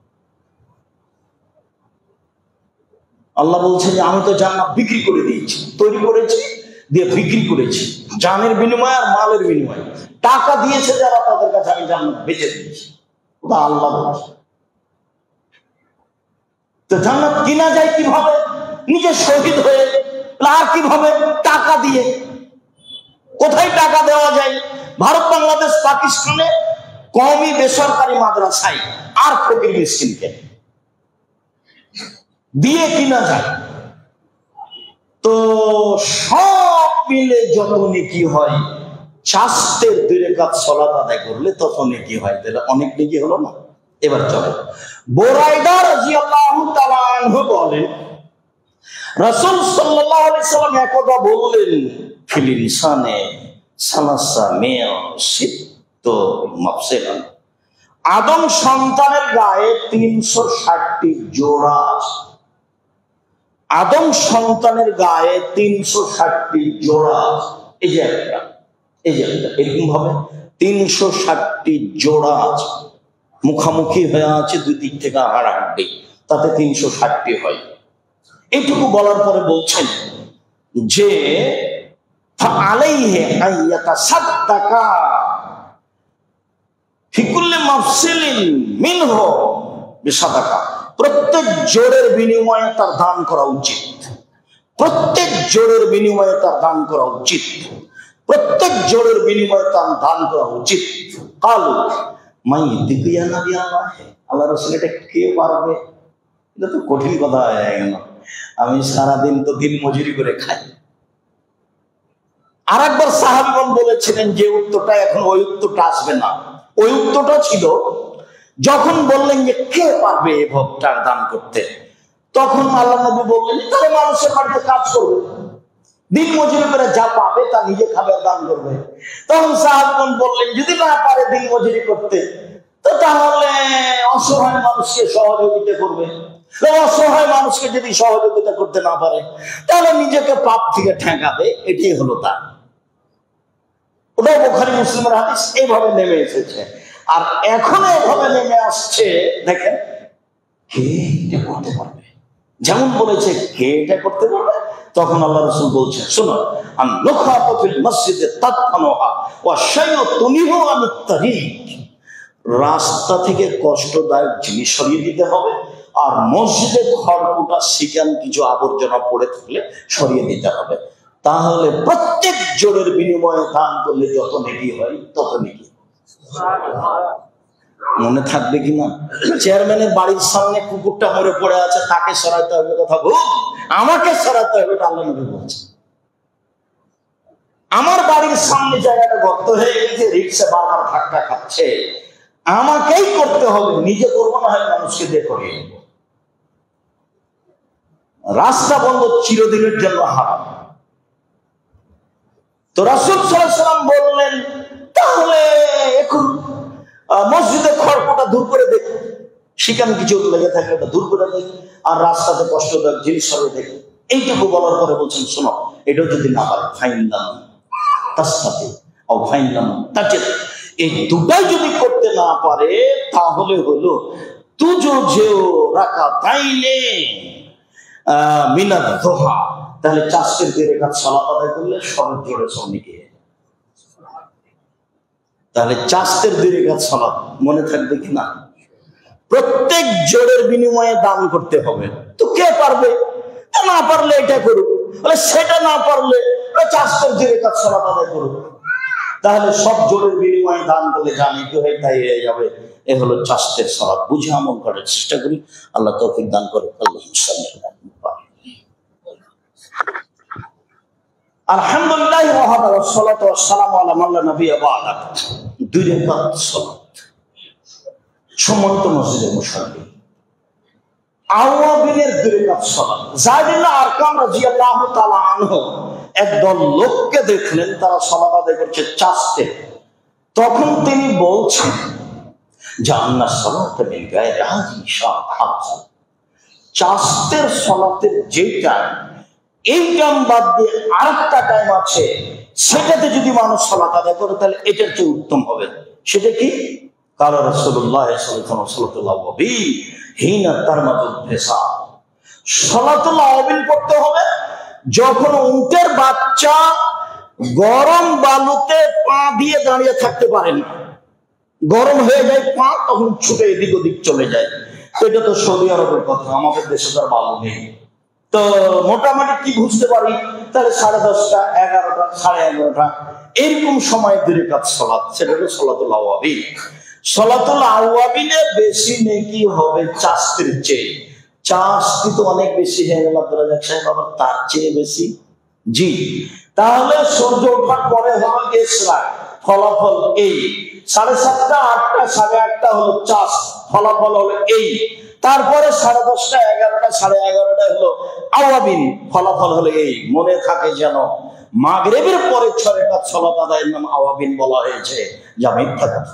আল্লাহ বলছে যে আমি তো জান্নাত বিক্রি করে দিয়েছি, তৈরি করেছি, দিয়ে বিক্রি করেছি, জানের বিনিময়ে আর মালের বিনিময়ে। টাকা দিয়েছে যারা তাদের কাছে আমি জান্নাত বেচে দিয়েছি, ওটা আল্লাহ বলছে। তো জান্নাত কিনা যায় কিভাবে? নিজে শহীদ হয়ে। আর কিভাবে? টাকা দিয়ে। কোথায় টাকা দেওয়া যায়? ভারত, বাংলাদেশ, পাকিস্তানে কওমি বেসরকারি মাদ্রাসায় আর ফকির মিসকিনকে দিয়ে কিনা যায়। তো সব মিলে যত নেকি হয়, চাষের 2 রাকাত সালাত আদায় করলে তত নেকি হয়। তাহলে অনেক নেকি হলো না? এবার চলে বুরাইদা রাদিয়াল্লাহু তাআলা আনহু বলেন, রাসূল সাল্লাল্লাহু আলাইহি সাল্লাম একদা বললেন, ফিল ইনসানে সালাসা মিয়া সিত্তু মাফসিলান, আদম সন্তানের গায়ে 360টি জোড়া আছে। আদম সন্তানের গায়ে 360টি জোড়া আছে। এই যে একটা, এরকম ভাবে 360টি জোড়া আছে, মুখামুখি হয়ে আছে, 2 দিক থেকে হাড়াহাড়ি, তাতে 360টি হয়। এইটুকু বলার পরে বলছেন যে ফাআলাইহি আইয়াতাসাদদাকা ফি কুল্লি মাফসিলিন মিনহু বিসাদাকা, প্রত্যেক জোড়ের বিনিময়ে তার দান করা উচিত। প্রত্যেক জোড়ের বিনিময়ে তার দান করা উচিত। প্রত্যেক জোড়ের বিনিময়ে তার দান করা উচিত। কালু মাই দিকু ইয়া নবী আল্লাহ, আল্লাহর রাসূল এটা কে পারবে? এটা তো কঠিন কথা হয়ে গেল। আমি সারাদিন তো দিন মজুরি করে খাই। আর একবার সাহাবীগণ বলেছিলেন যে উত্তরটা, এখন ওই উত্তরটা আসবে না। ওই উত্তরটা ছিল যখন বললেন যে কে পারবে এই ভোগটার দান করতে, তখন আল্লাহ নবী বললেন তাহলে মানুষের বাড়িতে কাজ করবে, দিন মজুরি করে যা পাবে তা নিজে খাবে আর দান করবে। তখন সাহাবীগণ বললেন যদি না পারে দিন মজুরি করতে, তো তাহলে অসহায় মানুষকে সহযোগিতা করবে। অসহায় মানুষকে যদি সহযোগিতা করতে না পারে, তাহলে নিজেকে পাপ থেকে ঠেকাবে। এটাই হলো তার। ওটাও বুখারী মুসলিমের হাদিস, এইভাবে নেমে এসেছে। আর এখন এভাবে নেমে আসছে, দেখেন কে এটা করতে পারবে। যেমন বলেছে কে এটা করতে পারবে, তখন আল্লাহ রাসূল বলছেন শোনো, আন নুখাতু ফিল মসজিদে তাদফানুহা ওয়া শাইউ তুনিহু আনিত তারিক, রাস্তা থেকে কষ্টদায়ক জিনিস সরিয়ে দিতে হবে, আর মসজিদে খড়কুটা শিকান কিছু আবর্জনা পড়ে থাকলে সরিয়ে দিতে হবে। তাহলে প্রত্যেক জোড়ের বিনিময়ে দান করলে যত নেকি হয় তত নেকি। মনে থাকবে কিনা? চেয়ারম্যানের বাড়ির সামনে কুকুরটা মরে পড়ে আছে, তাকে সরাইতে হবে কথা ভুল, আমাকে সরাইতে হবে, এটা আল্লাহ নবী বলছে। আমার বাড়ির সামনে জায়গাটা গর্ত হয়ে গেছে, রিক্সা বারবার ধাক্কা খাচ্ছে, আমাকেই করতে হবে, নিজে করবো না হয় মানুষকে দিয়ে করিয়ে নেব। রাস্তা বন্ধ চিরদিনের জন্য হারাম। তো রাসূল সাল্লাল্লাহু আলাইহি ওয়াসাল্লাম বললেন তাহলে এখন মসজিদে খড়কুটা দূর করে দেখ, শিকান কিছু লেগে থাকলে এটা দূর করে দেখ, আর রাস্তাতে কষ্টদায়ক জিনিস সরিয়ে দেখ। এইটুকু বলার পরে বলছেন শোনো, এটাও যদি না পারে ফাইনলাম তাসতাতি ও ফাইনলাম তাজেদ, এই দুটাই যদি করতে না পারে তাহলে হলো তুজো যেও রাকাতাইনে মিনাত দুহা, তাহলে 4 রাকাত সালাত আদায় করলে সব জোড়ে সব নেকি। তাহলে চাস্তের 2 রাকাত সালাত মনে থাকবে কি না? প্রত্যেক জোড়ের বিনিময়ে দান করতে হবে। তো কে পারবে? না পারলে এটা করুক, সেটা না পারলে চাস্তের 2 রাকাত সালাত আদায় করুক। তাহলে সব জোড়ের বিনিময়ে দান করলে জানি কি হয়, তাই হয়ে যাবে। এ হলো চাস্তের সালাত। বুঝে আমল করার চেষ্টা করি। আল্লাহ তৌফিক দান করে। আলহামদুলিল্লাহ ওয়াহদা ওয়াসসালাতু ওয়াসসালামু আলা মান লা নাবিয়্যা বা'দা। 2 রাকাত সালাত। সম্মানিত মসজিদের মুসল্লি, আওয়াবিনের 2 রাকাত সালাত। যায়েদ ইবনে আরকাম রাদিয়াল্লাহু তাআলা আনহু একদল লোককে দেখলেন তারা সালাত আদায় করছে চাস্তে। তখন তিনি বলছেন যে আন্না সালাত মিন গায়রি হাযিহি শাআত। চাস্তের সালাতের যেটা এই টাইম বাদ দিয়ে আরেকটা টাইম আছে, সেটাতে যদি মানুষ সালাত আদায় করে তাহলে এটার চেয়ে উত্তম হবে। সেটা কি? কালা রাসূলুল্লাহ সাল্লাল্লাহু আলাইহি হিনা তারমাদুল ফিসা। সালাতুল আওয়াবিন পড়তে হবে যখন উটের বাচ্চা গরম বালুতে পা দিয়ে দাঁড়িয়ে থাকতে পারে না, গরম হয়ে যায় পা, তখন ছুটে এদিক ওদিক চলে যায়। এটা তো সৌদি আরবের কথা, আমাদের দেশে তার বালু নেই। তো মোটামুটি কি বুঝতে পারি, তাহলে 10:30, 11টা, 11:30 এরকম সময় 2 রাকাত সালাত, সেটা হলো সালাতুল আওয়াবিন। সালাতুল আওয়াবিনে বেশি নেকি হবে চাস্তির চেয়ে। চাস্তি তো অনেক বেশি হয়ে গেল, আব্দুল সাহেব, আবার তার চেয়ে বেশি। জি, তাহলে সূর্য ওঠার পরে হলো ইশরাক, ফলাফল এই। 7:30, 8টা, 8:30 হলো চাষ, ফলাফল হলো এই। তারপরে 10:30, 11টা, 11:30 হলো আওয়াবিন, ফলাফল হলো এই। মনে থাকে যেন মাগরিবের পরে 6 রাকাত সালাত আদায়ের নাম আওয়াবিন বলা হয়েছে, যা মিথ্যা কথা।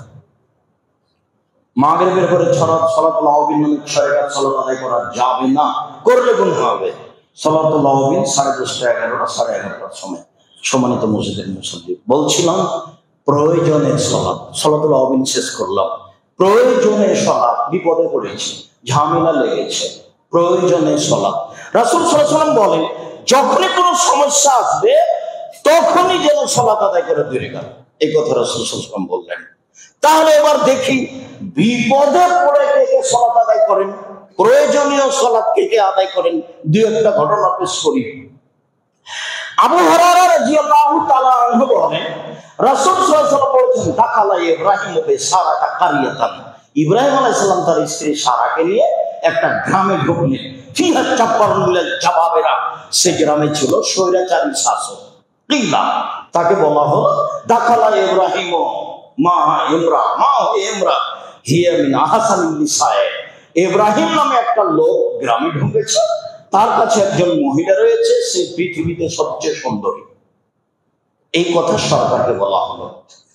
মাগরিবের পরে সালাতুল আওয়াবিন নামে 6 রাকাত সালাত আদায় করা যাবে না, করলে গুনাহ হবে। সালাতুল আওয়াবিন 10:30, 11টা, 11:30টার সময়। সম্মানিত মসজিদের মুসল্লি, বলছিলাম প্রয়োজনের সালাত। সালাতুল আওয়াবিন শেষ করলাম। প্রয়োজনের সালাত, বিপদে পড়েছি, ঝামেলা লেগেছে, প্রয়োজনের সালাত। রাসূল সাল্লাল্লাহু আলাইহি ওয়াসাল্লাম বলেন যখনই কোনো সমস্যা আসবে তখনই যেন সালাত আদায় করে 2 রাকাত। এই কথা রাসূল সাল্লাল্লাহু আলাইহি ওয়াসাল্লাম বললেন। তাহলে এবার দেখি বিপদে পড়ে কে কে সালাত আদায় করেন, প্রয়োজনীয় সালাত কে কে আদায় করেন। 2-একটা ঘটনা পেশ করি। আবু হুরায়রা রাদিয়াল্লাহু তাআলা আনহু বলেন রাসূল সাল্লাল্লাহু আলাইহি ওয়াসাল্লাম বলেছেন দাখালা ইব্রাহিম বিসারাতা কারিয়াতান। ইব্রাহিম আলাইহিস সালাম তার স্ত্রী সারাকে নিয়ে একটা গ্রামে ঢুকলেন। ফিহা চাপ্পারুল জাবাবেরা, সে গ্রামে ছিল স্বৈরাচারী শাসক। কিলা, তাকে বলা হলো দাখালা ইব্রাহিম মা ইমরা, মা ইমরা হিয়া মিন আহসানিন নিসায়ে। ইব্রাহিম নামে একটা লোক গ্রামে ঢুকেছে, তার কাছে একজন মহিলা রয়েছে, সে পৃথিবীতে সবচেয়ে সুন্দরী। এই কথা সরকারকে বলা হলো।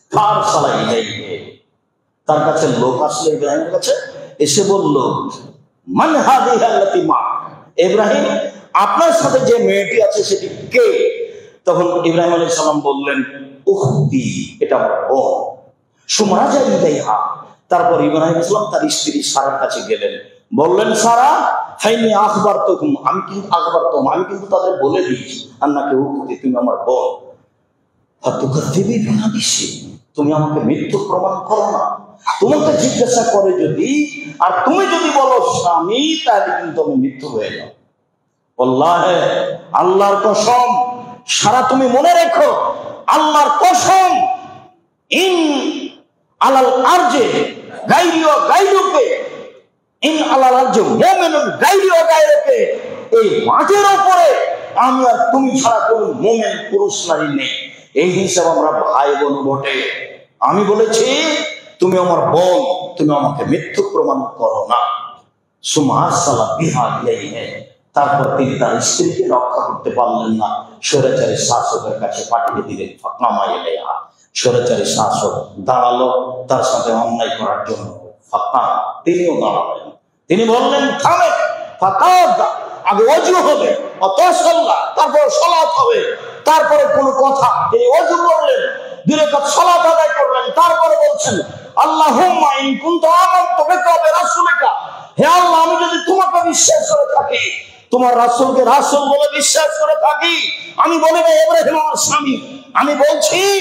তার কাছে লোক আসলে ইব্রাহিমের কাছে, এসে বলল মান হাদিহি আল্লাতী মা, ইব্রাহিম আপনার সাথে যে মেয়েটি আছে সেটি কে? তখন ইব্রাহিম আলাইহিস সালাম বললেন উখতি, এটা আমার বোন। সুমরাজা ইলাইহা, তারপর ইব্রাহিম আলাইহিস সালাম তার স্ত্রী সারার কাছে গেলেন, বললেন সারা ফাইনি আখবারতুকুম, আমি কিন্তু তাদের বলে দিয়েছি আন্নাকে উখতি, তুমি আমার বোন। ফাতুকাযযিবি বিহাদিসি, তুমি আমাকে মিথ্যুক প্রমাণ করো না। তোমাকে জিজ্ঞাসা করে যদি, আর তুমি যদি বলো স্বামী, তাহলে কিন্তু আমি মিথ্যুক হয়ে যাব। আল্লাহে, আল্লাহর কসম, সারা তুমি মনে রেখো, আল্লাহর কসম, ইন আলাল আরজে গায়রিও গায়রুকে, ইন আলাল আরজে মুমিনুন গায়রিও গায়রুকে, এই মাটির উপরে আমি আর তুমি ছাড়া কোনো মুমিন পুরুষ নারী নেই। এই হিসাবে আমরা ভাই বোন বটে। আমি বলেছি তুমি আমার বোন, তুমি আমাকে মিথ্যুক প্রমাণ করো না। সুমাসালা বিহা ইলাইহি, তারপর তিনি তার স্ত্রীকে রক্ষা করতে পারলেন না, স্বৈরাচারী শাসকের কাছে পাঠিয়ে দিলেন। ফাতনামা ইলাইহা, স্বৈরাচারী শাসক দাঁড়ালো তার সাথে অন্যায় করার জন্য। ফাতনা, তিনিও দাঁড়ালেন। তিনি বললেন থামে, ফাতাওয়াদ্দা, আগে ওযু হবে, অতঃসাল্লা, তারপর সালাত হবে, তারপরে কোনো কথা। তিনি ওযু করলেন, 2 রাকাত সালাত আদায় করলেন, তারপরে বলছেন আল্লাহুম্মা ইন কুনতু আমানতু বিকা ওয়া বিরাসূলিকা, হে আল্লাহ, আমি যদি তোমাকে বিশ্বাস করে থাকি, তোমার রাসূলকে রাসূল বলে বিশ্বাস করে থাকি, আমি বলি না ইব্রাহিম আমার স্বামী, আমি বলছি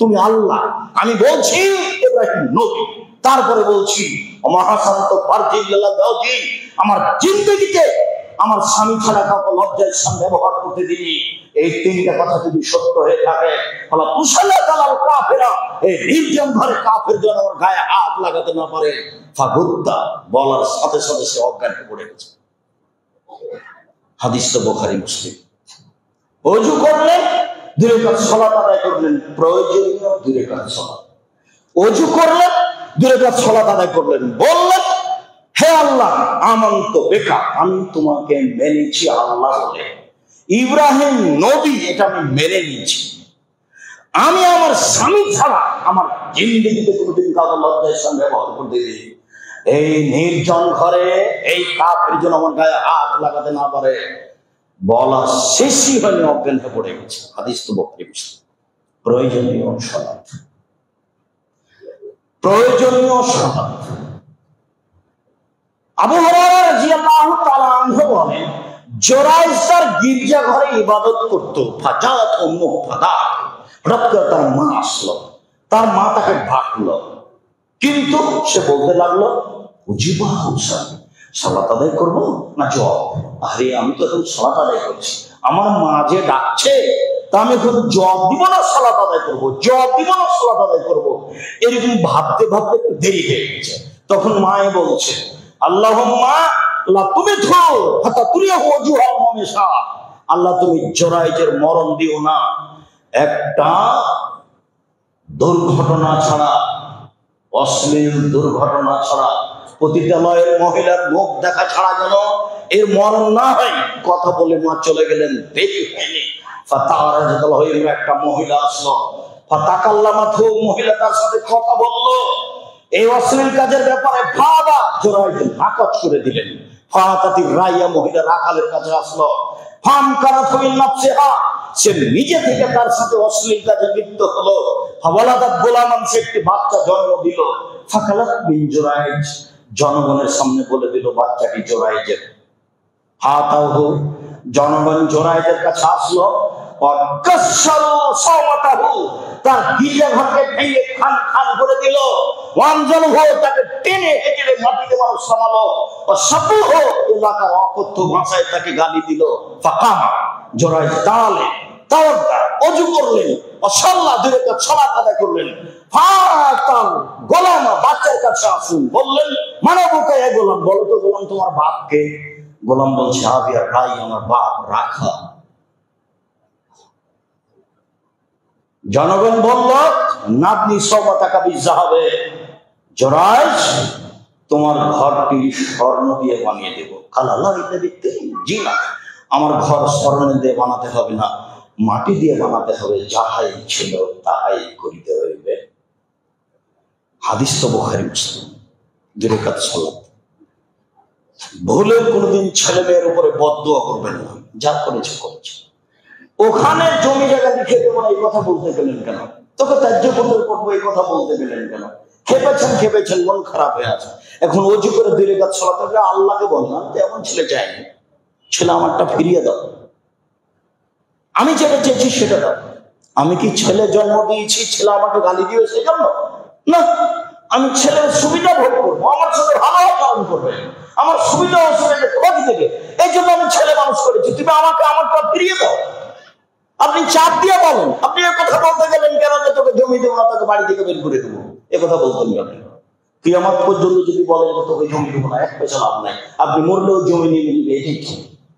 তুমি আল্লাহ। আমি বলছি ইব্রাহিম নবী। তারপরে বলছি মহাশান্ত ফারজিল্লাহ দাউদি, আমার জিন্দগিতে আমার স্বামী ছাড়া কাউকে লজ্জার স্থান ব্যবহার করতে দিনি। এই তিনটা কথা যদি সত্য হয়ে থাকে, ফলে মুসাল্লাহ তাআলার কাফেরা এই নির্জন ঘরে কাফের যেন ওর গায়ে হাত লাগাতে না পারে। ফাগুদ্দা বলার সাথে সাথে সে অজ্ঞান হয়ে পড়ে গেছে। হাদিস তো বুখারী মুসলিম। ওযু করলেন, 2 রাকাত সালাত আদায় করলেন, প্রয়োজনীয় 2 রাকাত সালাত। ওযু করলেন, 2 রাকাত সালাত আদায় করলেন, বললেন হে আল্লাহ আমান্ত বেকা, আমি তোমাকে মেনেছি আল্লাহ বলে। ইব্রাহিম নবী, এটা আমি মেনে নিয়েছি। আমি আমার স্বামী ছাড়া আমার জিন্দেগিতে কোনোদিন কাউকে লজ্জার স্থান ব্যবহার করতে দিই। এই নির্জন ঘরে এই কাফের জন্য আমার গায়ে হাত লাগাতে না পারে। বলা শেষই হয়নি, অজ্ঞান হয়ে পড়ে গেছে। হাদিস তো বুখারী মুসলিম। প্রয়োজনীয় সালাত, প্রয়োজনীয় সালাত। আবু হুরায়রা রাদিয়াল্লাহু তাআলা আনহু বলেন, জুরাইজ তার গির্জা ঘরে ইবাদত করত। ফাজাত উম্মু ফাদাত, হঠাৎ করে তার মা আসলো, তার মা তাকে ডাকলো, কিন্তু সে বলতে লাগলো উজিবা হুসান, সালাত আদায় করবো না জবাব? আরে আমি তো এখন সালাত আদায় করছি, আমার মা যে ডাকছে তা আমি এখন জবাব দিব না সালাত আদায় করবো, জবাব দিব না সালাত আদায় করবো, এরকম ভাবতে ভাবতে দেরি হয়ে গেছে। তখন মায়ে বলছে আল্লাহুম্মা লা তুমিথু হাত্তা তুরিয়াহু ওয়াজুহাল মুমিসা, আল্লাহ তুমি জুরাইজের মরণ দিও না, একটা দুর্ঘটনা ছাড়া, অশ্লীল দুর্ঘটনা ছাড়া, পতিতালয়ের মহিলার মুখ দেখা ছাড়া যেন এর মরণ না হয়। কথা বলে মা চলে গেলেন, দেরি হয়নি। একটা মহিলা আসলো, ফাতাকাল্লামাতু, মহিলা তার সাথে কথা বললো। এই অশ্লীল কাজের ব্যাপারে ফাদা জুরাইজ নাকচ করে দিলেন। ফাতাতি রাইয়া, মহিলা রাখালের কাছে আসলো। ফাম কারাতু মিন নাফসিহা, সে নিজে থেকে তার সাথে অশ্লীল কাজে লিপ্ত হলো। ফাওয়ালাদাত গোলামান, সে একটি বাচ্চা জন্ম দিল। ফাকালাত মিন জুরাইজ, জনগণের সামনে বলে দিল বাচ্চাটি জুরাইজের। হাতাহু, জনগণ জুরাইজের কাছে আসলো। ওয়াকাসসারু সাওমাতাহু, তার গির্জাঘরকে ভেঙে খান খান করে দিল। ওয়ানজালহু, তাকে টেনে হেঁচড়ে মাটিতে মানুষ নামালো। ওয়াসাবুহু, এলাকার অকথ্য ভাষায় তাকে গালি দিল। ফাকামা, জুরাইজ দাঁড়ালেন, তাওয়াদ্দা, ওযু করলেন, ওয়াসাল্লা, 2 রাকাত সালাত আদায় করলেন। ফাতাল গোলাম বাচ্চার কাছে আসুন, বললেন মানবুকা হে গোলাম, বলো তো গোলাম তোমার বাপকে? গোলাম বলছে আবিয়া রাই, আমার বাপ রাখা। জনগণ বলল নাবনি সওমাতাকা বিযাহাবে, জুরাইজ তোমার ঘরটি স্বর্ণ দিয়ে বানিয়ে দেব। কালাল্লাহ দেখতে, জি না, আমার ঘর স্বর্ণ দিয়ে বানাতে হবে না, মাটি দিয়ে বানাতে হবে, যাহাই ছিল তাহাই করিতে হইবে। হাদিস তো বুখারী মুসলিম। 2 রাকাত সালাত। ভুলে কোনোদিন ছেলে মেয়ের উপরে বদদুয়া করবেন না, যা করেছে করেছে। ওখানে জমি জায়গা লিখে দেবো না, এই কথা বলতে গেলেন কেন? তোকে ত্যায্য করতে করবো, এই কথা বলতে গেলেন কেন? খেপেছেন, মন খারাপ হয়ে আছে। এখন ওযু করে 2 রাকাত সালাত করে আল্লাহকে বললাম এমন ছেলে চাইনি, ছেলে আমারটা ফিরিয়ে দাও, আমি যেটা চেয়েছি সেটা দাও। আমি কি ছেলে জন্ম দিয়েছি ছেলে আমাকে গালি দিবে সেজন্য? না, আমি ছেলের সুবিধা ভোগ করবো, আমার সাথে ভালো আচরণ করবে, আমার সুবিধা অসুবিধা খোঁজ দেবে, এই জন্য আমি ছেলে মানুষ করেছি। তুমি আমাকে আমারটা ফিরিয়ে দাও। আপনি চাপ দিয়ে বলেন, আপনি এ কথা বলতে গেলেন কেন যে তোকে জমি দেবো না, তোকে বাড়ি থেকে বের করে দেবো? এ কথা বলতেন কেন? কিয়ামত পর্যন্ত যদি বলেন তোকে জমি দেবো না, 1 পয়সা লাভ নাই। আপনি মরলেও জমি নিয়ে নিবে, এটাই ঠিক।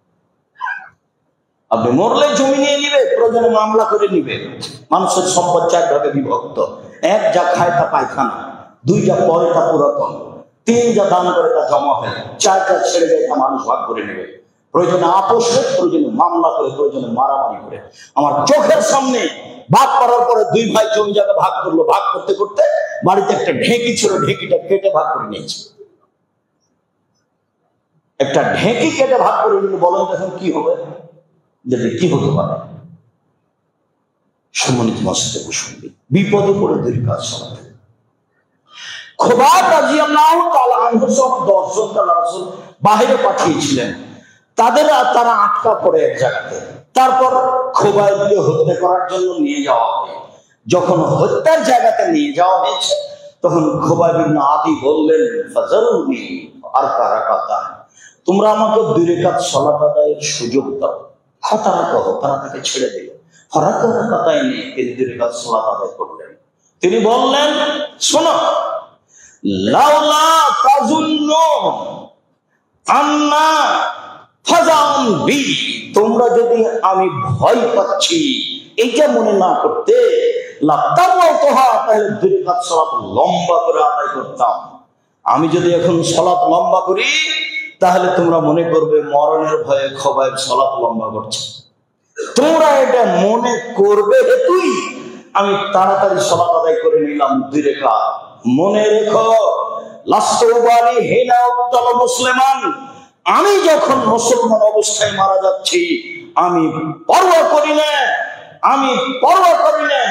আপনি মরলে জমি নিয়ে নিবে, প্রয়োজনে মামলা করে নিবে। মানুষের সম্পদ 4 ভাগে বিভক্ত। 1, যা খায় তা পায়খানা, 2, যা পরে তা পুরাতন, 3, যা দান করে তা জমা হয়, 4, যা ছেড়ে যায় তা মানুষ ভাগ করে নেবে। প্রয়োজনে আপোষে, প্রয়োজনে মামলা করে, প্রয়োজনে মারামারি করে। আমার চোখের সামনে ভাগ করার পরে 2 ভাই জমি জায়গা ভাগ করলো, ভাগ করতে করতে বাড়িতে একটা ঢেঁকি ছিল, ঢেঁকিটা কেটে ভাগ করে নিয়েছে। একটা ঢেঁকি কেটে ভাগ করে নিলে বলেন এখন কি হবে? যদি কি হতে পারে? সম্মানিত মসজিদে মুসল্লি, বিপদে পড়ে 2 রাকাত সালাত। খুবাব রাদিয়াল্লাহু তাআলা আনহু সহ 10 জন আল্লাহর রাসূল বাইরে পাঠিয়েছিলেন। তারা আটকা পড়ে এক জায়গাতে। তারপর খুবাইবকে হত্যা করার জন্য নিয়ে যাওয়া হয়। যখন হত্যার জায়গাতে নিয়ে যাওয়া হয়েছে তখন খুবাইব ইবনে আদি বললেন, ফাজালনি আরকা রাকাতান, তোমরা আমাকে 2 রাকাত সালাত আদায়ের সুযোগ দাও। তারা তাকে ছেড়ে দিল। ফারাকা রাকাতাইনি, তিনি 2 রাকাত সালাত আদায় করলেন। তিনি বললেন, শোনো, লাউলা তাজুন্নু আন্না ফাজান বি, তোমরা যদি আমি ভয় পাচ্ছি এইটা মনে না করতে, তাহলে 2 রাকাত সালাত লম্বা করে আদায় করতাম। আমি যদি এখন সালাত লম্বা করি তাহলে তোমরা মনে করবে মরণের ভয়ে খুবাইব সালাত লম্বা করছে। তোমরা এটা মনে করবে হেতুই আমি তাড়াতাড়ি সালাত আদায় করে নিলাম 2 রাকাত। মনে রেখো, লাস্তুবালি হিনা উক্তাল মুসলিমান, আমি যখন মুসলমান অবস্থায় মারা যাচ্ছি আমি পরোয়া করি না, আমি পরোয়া করি না।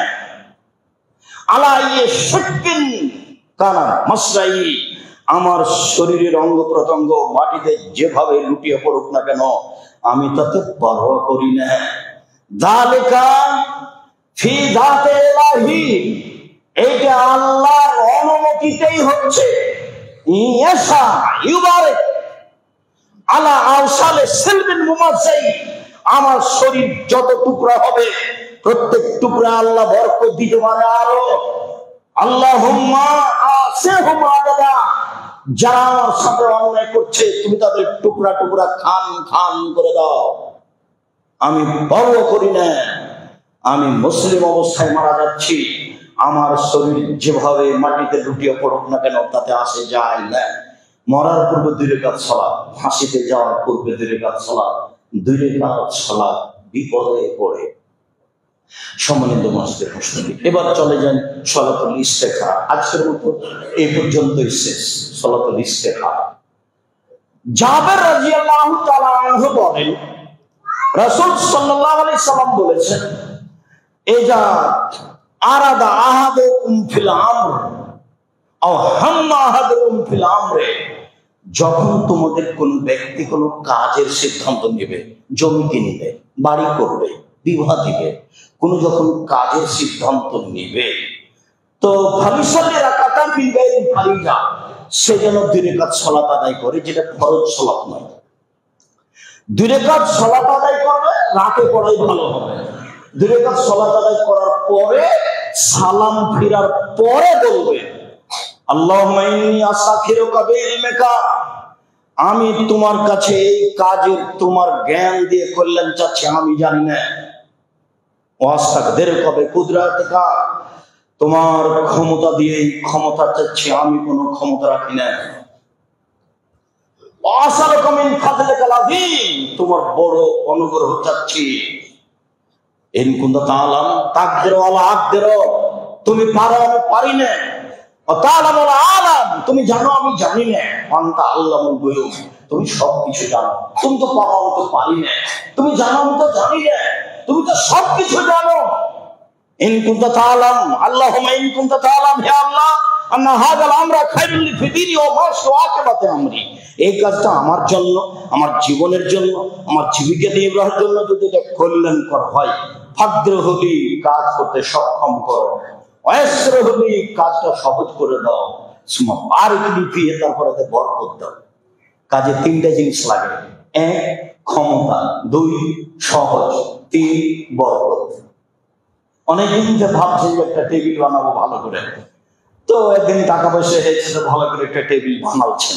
আলাইয়ে শাক্কিন কানা মাসরাই, আমার শরীরের অঙ্গ প্রত্যঙ্গ মাটিতে যেভাবে লুটিয়ে পড়ুক না কেন আমি তাতে পরোয়া করি না। যালিকা ফি যাতে ইলাহি, এটা আল্লাহর অনুমতিতেই হচ্ছে। ইয়াশা ইউবারিক আলা আওসালে সিলবিন মুমাজ্জাই, আমার শরীর যত টুকরা হবে প্রত্যেক টুকরা আল্লাহ বরকত দিতে পারে আরো। আল্লাহুম্মা আসিহুম আদাদা, যারা আমার সাথে অন্যায় করছে তুমি তাদের টুকরা টুকরা খান খান করে দাও। আমি পরোয়া করি না, আমি মুসলিম অবস্থায় মারা যাচ্ছি, আমার শরীর যেভাবে মাটিতে লুটিয়ে পড়ুক না কেন তাতে আসে যায় না। মরার পূর্বে 2 রাকাত সালাত, ফাঁসিতে যাওয়ার পূর্বে 2 রাকাত সালাত, 2 রাকাত সালাত বিপদে পড়ে। সম্মানিত মসজিদের মুসল্লি, এবার চলে যান সালাতুল ইস্তেখারা। আজকের মতো এই পর্যন্তই শেষ সালাতুল ইস্তেখারা। জাবের রাদিয়াল্লাহু তাআলা আনহু বলেন, রাসূল সাল্লাল্লাহু আলাইহি সাল্লাম বলেছেন, ইজা আরাদা আহাদুকুম ফিল আমর আও হাম্মা আহাদুকুম ফিল আমরে, যখন তোমাদের কোন ব্যক্তি কোন কাজের সিদ্ধান্ত নেবে, জমি কিনবে, বাড়ি করবে, বিবাহ দিবে, কোন যখন কাজের সিদ্ধান্ত নেবে তো ফালিসাল্লি রাকাতান মিন গায়রি ফারিজা, সে যেন 2 রাকাত সালাত আদায় করে, যেটা ফরজ সালাত নয়। 2 রাকাত সালাত আদায় করবে, রাতে পড়াই ভালো হবে। 2 রাকাত সালাত আদায় করার পরে সালাম ফিরার পরে বলবে, আল্লাহুম্মা ইন্নী আস্তাগফিরুকা বিইলমিকা, আমি তোমার কাছে এই কাজের তোমার জ্ঞান দিয়ে কল্যাণ চাচ্ছি, আমি জানি না। ওয়াস্তাগফিরুকা বিকুদরাতিকা, তোমার ক্ষমতা দিয়ে এই ক্ষমতা চাচ্ছি, আমি কোনো ক্ষমতা রাখি না। ওয়াসালুকা মিন ফাদলিকাল আযীম, তোমার বড় অনুগ্রহ চাচ্ছি। ইন কুনতা তাআলাম তাকদিরু ওয়ালা আকদিরু, তুমি পারো আমি পারি না। ও তাআলামু ওয়ালা আলাম, তুমি জানো আমি জানি না। আনতা আল্লামুল গুয়ুব, তুমি সবকিছু জানো। তুমি তো পারো আমি তো পারি না, তুমি জানো আমি তো জানি না, তুমি তো সবকিছু জানো। ইন কুনতা তাআলাম, আল্লাহুম্মা ইন কুনতা তাআলাম, হে আল্লাহ, আন্না হাযাল আমরা খায়রুল লি ফিদিনি ওয়া মাশু আকিবাতি আমরি, এই কাজটা আমার জন্য, আমার জীবনের জন্য, আমার জীবিকা নির্বাহের জন্য যদি এটা কল্যাণকর হয়, ফাকদিরহুলি, কাজ করতে সক্ষম করো, ওয়াসরহুলি, কাজটা সহজ করে দাও, সুম্মা বারিকলি ফিহি, তারপরে এতে বরকত দাও। কাজে 3টা জিনিস লাগে, 1 ক্ষমতা, 2 সহজ, 3 বরকত। অনেকদিন যে ভাবছি একটা টেবিল বানাবো ভালো করে, তো একদিন টাকা পয়সা হয়েছে, ভালো করে একটা টেবিল বানাচ্ছেন,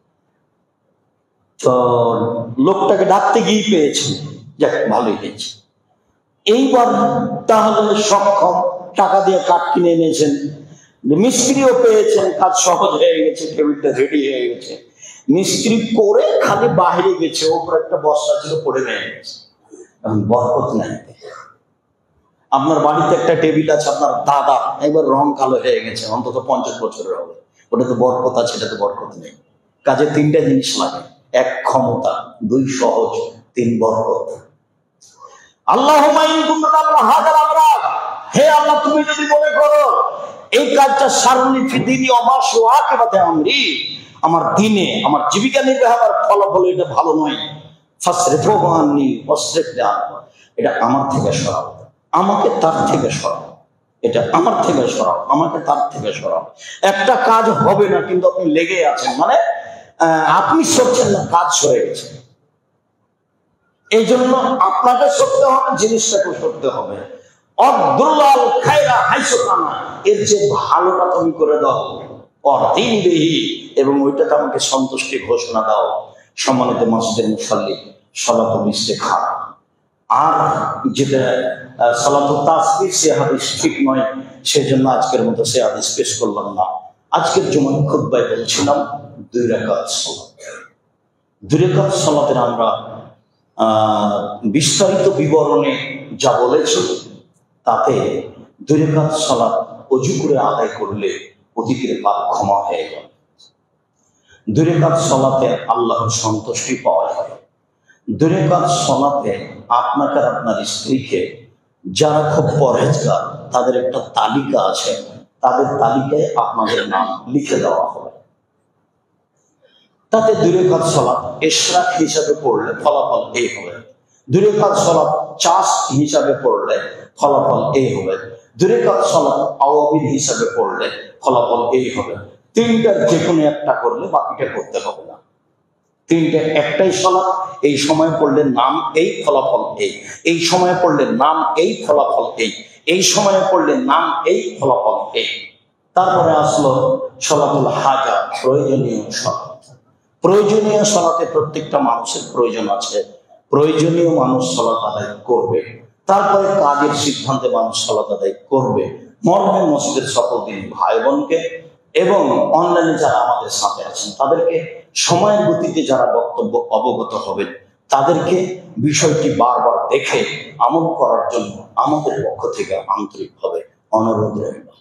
তো লোকটাকে ডাকতে গিয়ে পেয়েছে, যাক ভালোই হয়েছে। এইবার তাহলে সক্ষম, টাকা দিয়ে কাঠ কিনে এনেছেন, মিস্ত্রিও পেয়েছেন, কাজ সহজ হয়ে গেছে, টেবিলটা রেডি হয়ে গেছে। মিস্ত্রি করে খালি বাইরে গেছে, ওপর একটা বস্তা ছিল পড়ে রয়ে গেছে, এখন বরকত নাই। আপনার বাড়িতে একটা টেবিল আছে, আপনার দাদা একবার রং কালো হয়ে গেছে, অন্তত 50 বছরের হবে, ওটা তো বরকত আছে, এটা তো বরকত নেই। কাজে 3টা জিনিস লাগে, 1 ক্ষমতা, 2 সহজ, 3 বরকত। আল্লাহুম্মা ইন কুনতা হাযাল আমরা, হে আল্লাহ তুমি যদি মনে করো এই কাজটা সারুনি ফিদিনি ওয়া মাশু আকিবাতি আমরি, আমার দিনে আমার জীবিকা নির্বাহের ফলাফল এটা ভালো নয়, ফাসরিফহু আন্নী ওয়াসরিফনি আনহু, এটা আমার থেকে সরাও, আমাকে তার থেকে সরাও। এটা আমার থেকে সরাও, আমাকে তার থেকে সরাও। একটা কাজ হবে না, কিন্তু আপনি লেগে আছেন, মানে আপনি সরছেন না, কাজ সরে গেছে। এই জন্য আপনাকে সরতে হবে, জিনিসটাকে সরতে হবে। অদ্দুল্লাল খায়রা হাইসু কানা, এর যে ভালোটা তুমি করে দাও, অর্দিন বিহি, এবং ওইটাতে আমাকে সন্তুষ্টি ঘোষণা দাও। সম্মানিত মসজিদের মুসাল্লি, সালাতুল ইস্তিখার। আর যেটা সালাতুল তাসবিহ, সে হাদিস ঠিক নয়, সেজন্য আজকের মতো সে হাদিস পেশ করলাম না। আজকের জুমার খুতবায় বলছিলাম 2 রাকাত সালাত। 2 রাকাত সালাতের আমরা বিস্তারিত বিবরণে যা বলেছি, তাতে 2 রাকাত সালাত ওযু করে আদায় করলে অতীতের পাপ ক্ষমা হয়ে গেল। 2 রাকাত সালাতে আল্লাহর সন্তুষ্টি পাওয়া যায়। 2 রাকাত সালাতে আপনাকে আর আপনার স্ত্রীকে, যারা খুব পরহেজগার, তাদের একটা তালিকা আছে, তাদের তালিকায় আপনাদের নাম লিখে দেওয়া হবে। তাতে 2 রাকাত সালাত ইশরাক হিসাবে পড়লে ফলাফল এই হবে। 2 রাকাত সালাত চাষ হিসাবে পড়লে ফলাফল এই হবে। 2 রাকাত সালাত আওয়াবিল হিসাবে পড়লে ফলাফল এই হবে। 3টার যে কোনো একটা করলে বাকিটা করতে হবে না। 3টে একটাই সালাত, এই সময় পড়লে নাম এই, ফলাফল এই। এই সময় পড়লে নাম এই, ফলাফল এই। এই সময়ে পড়লে নাম এই, ফলাফল এই। তারপরে আসলো সালাতুল হাজা, প্রয়োজনীয় সালাত। প্রয়োজনীয় সালাতে প্রত্যেকটা মানুষের প্রয়োজন আছে, প্রয়োজনীয় মানুষ সালাত আদায় করবে। তারপরে কাজের সিদ্ধান্তে মানুষ সালাত আদায় করবে। মর্মে মসজিদের সকল দিন ভাই বোনকে এবং অনলাইনে যারা আমাদের সাথে আছেন তাদেরকে, সময়ের গতিতে যারা বক্তব্য অবগত হবেন তাদেরকে বিষয়টি বারবার দেখে আমল করার জন্য আমাদের পক্ষ থেকে আন্তরিকভাবে অনুরোধ রইল।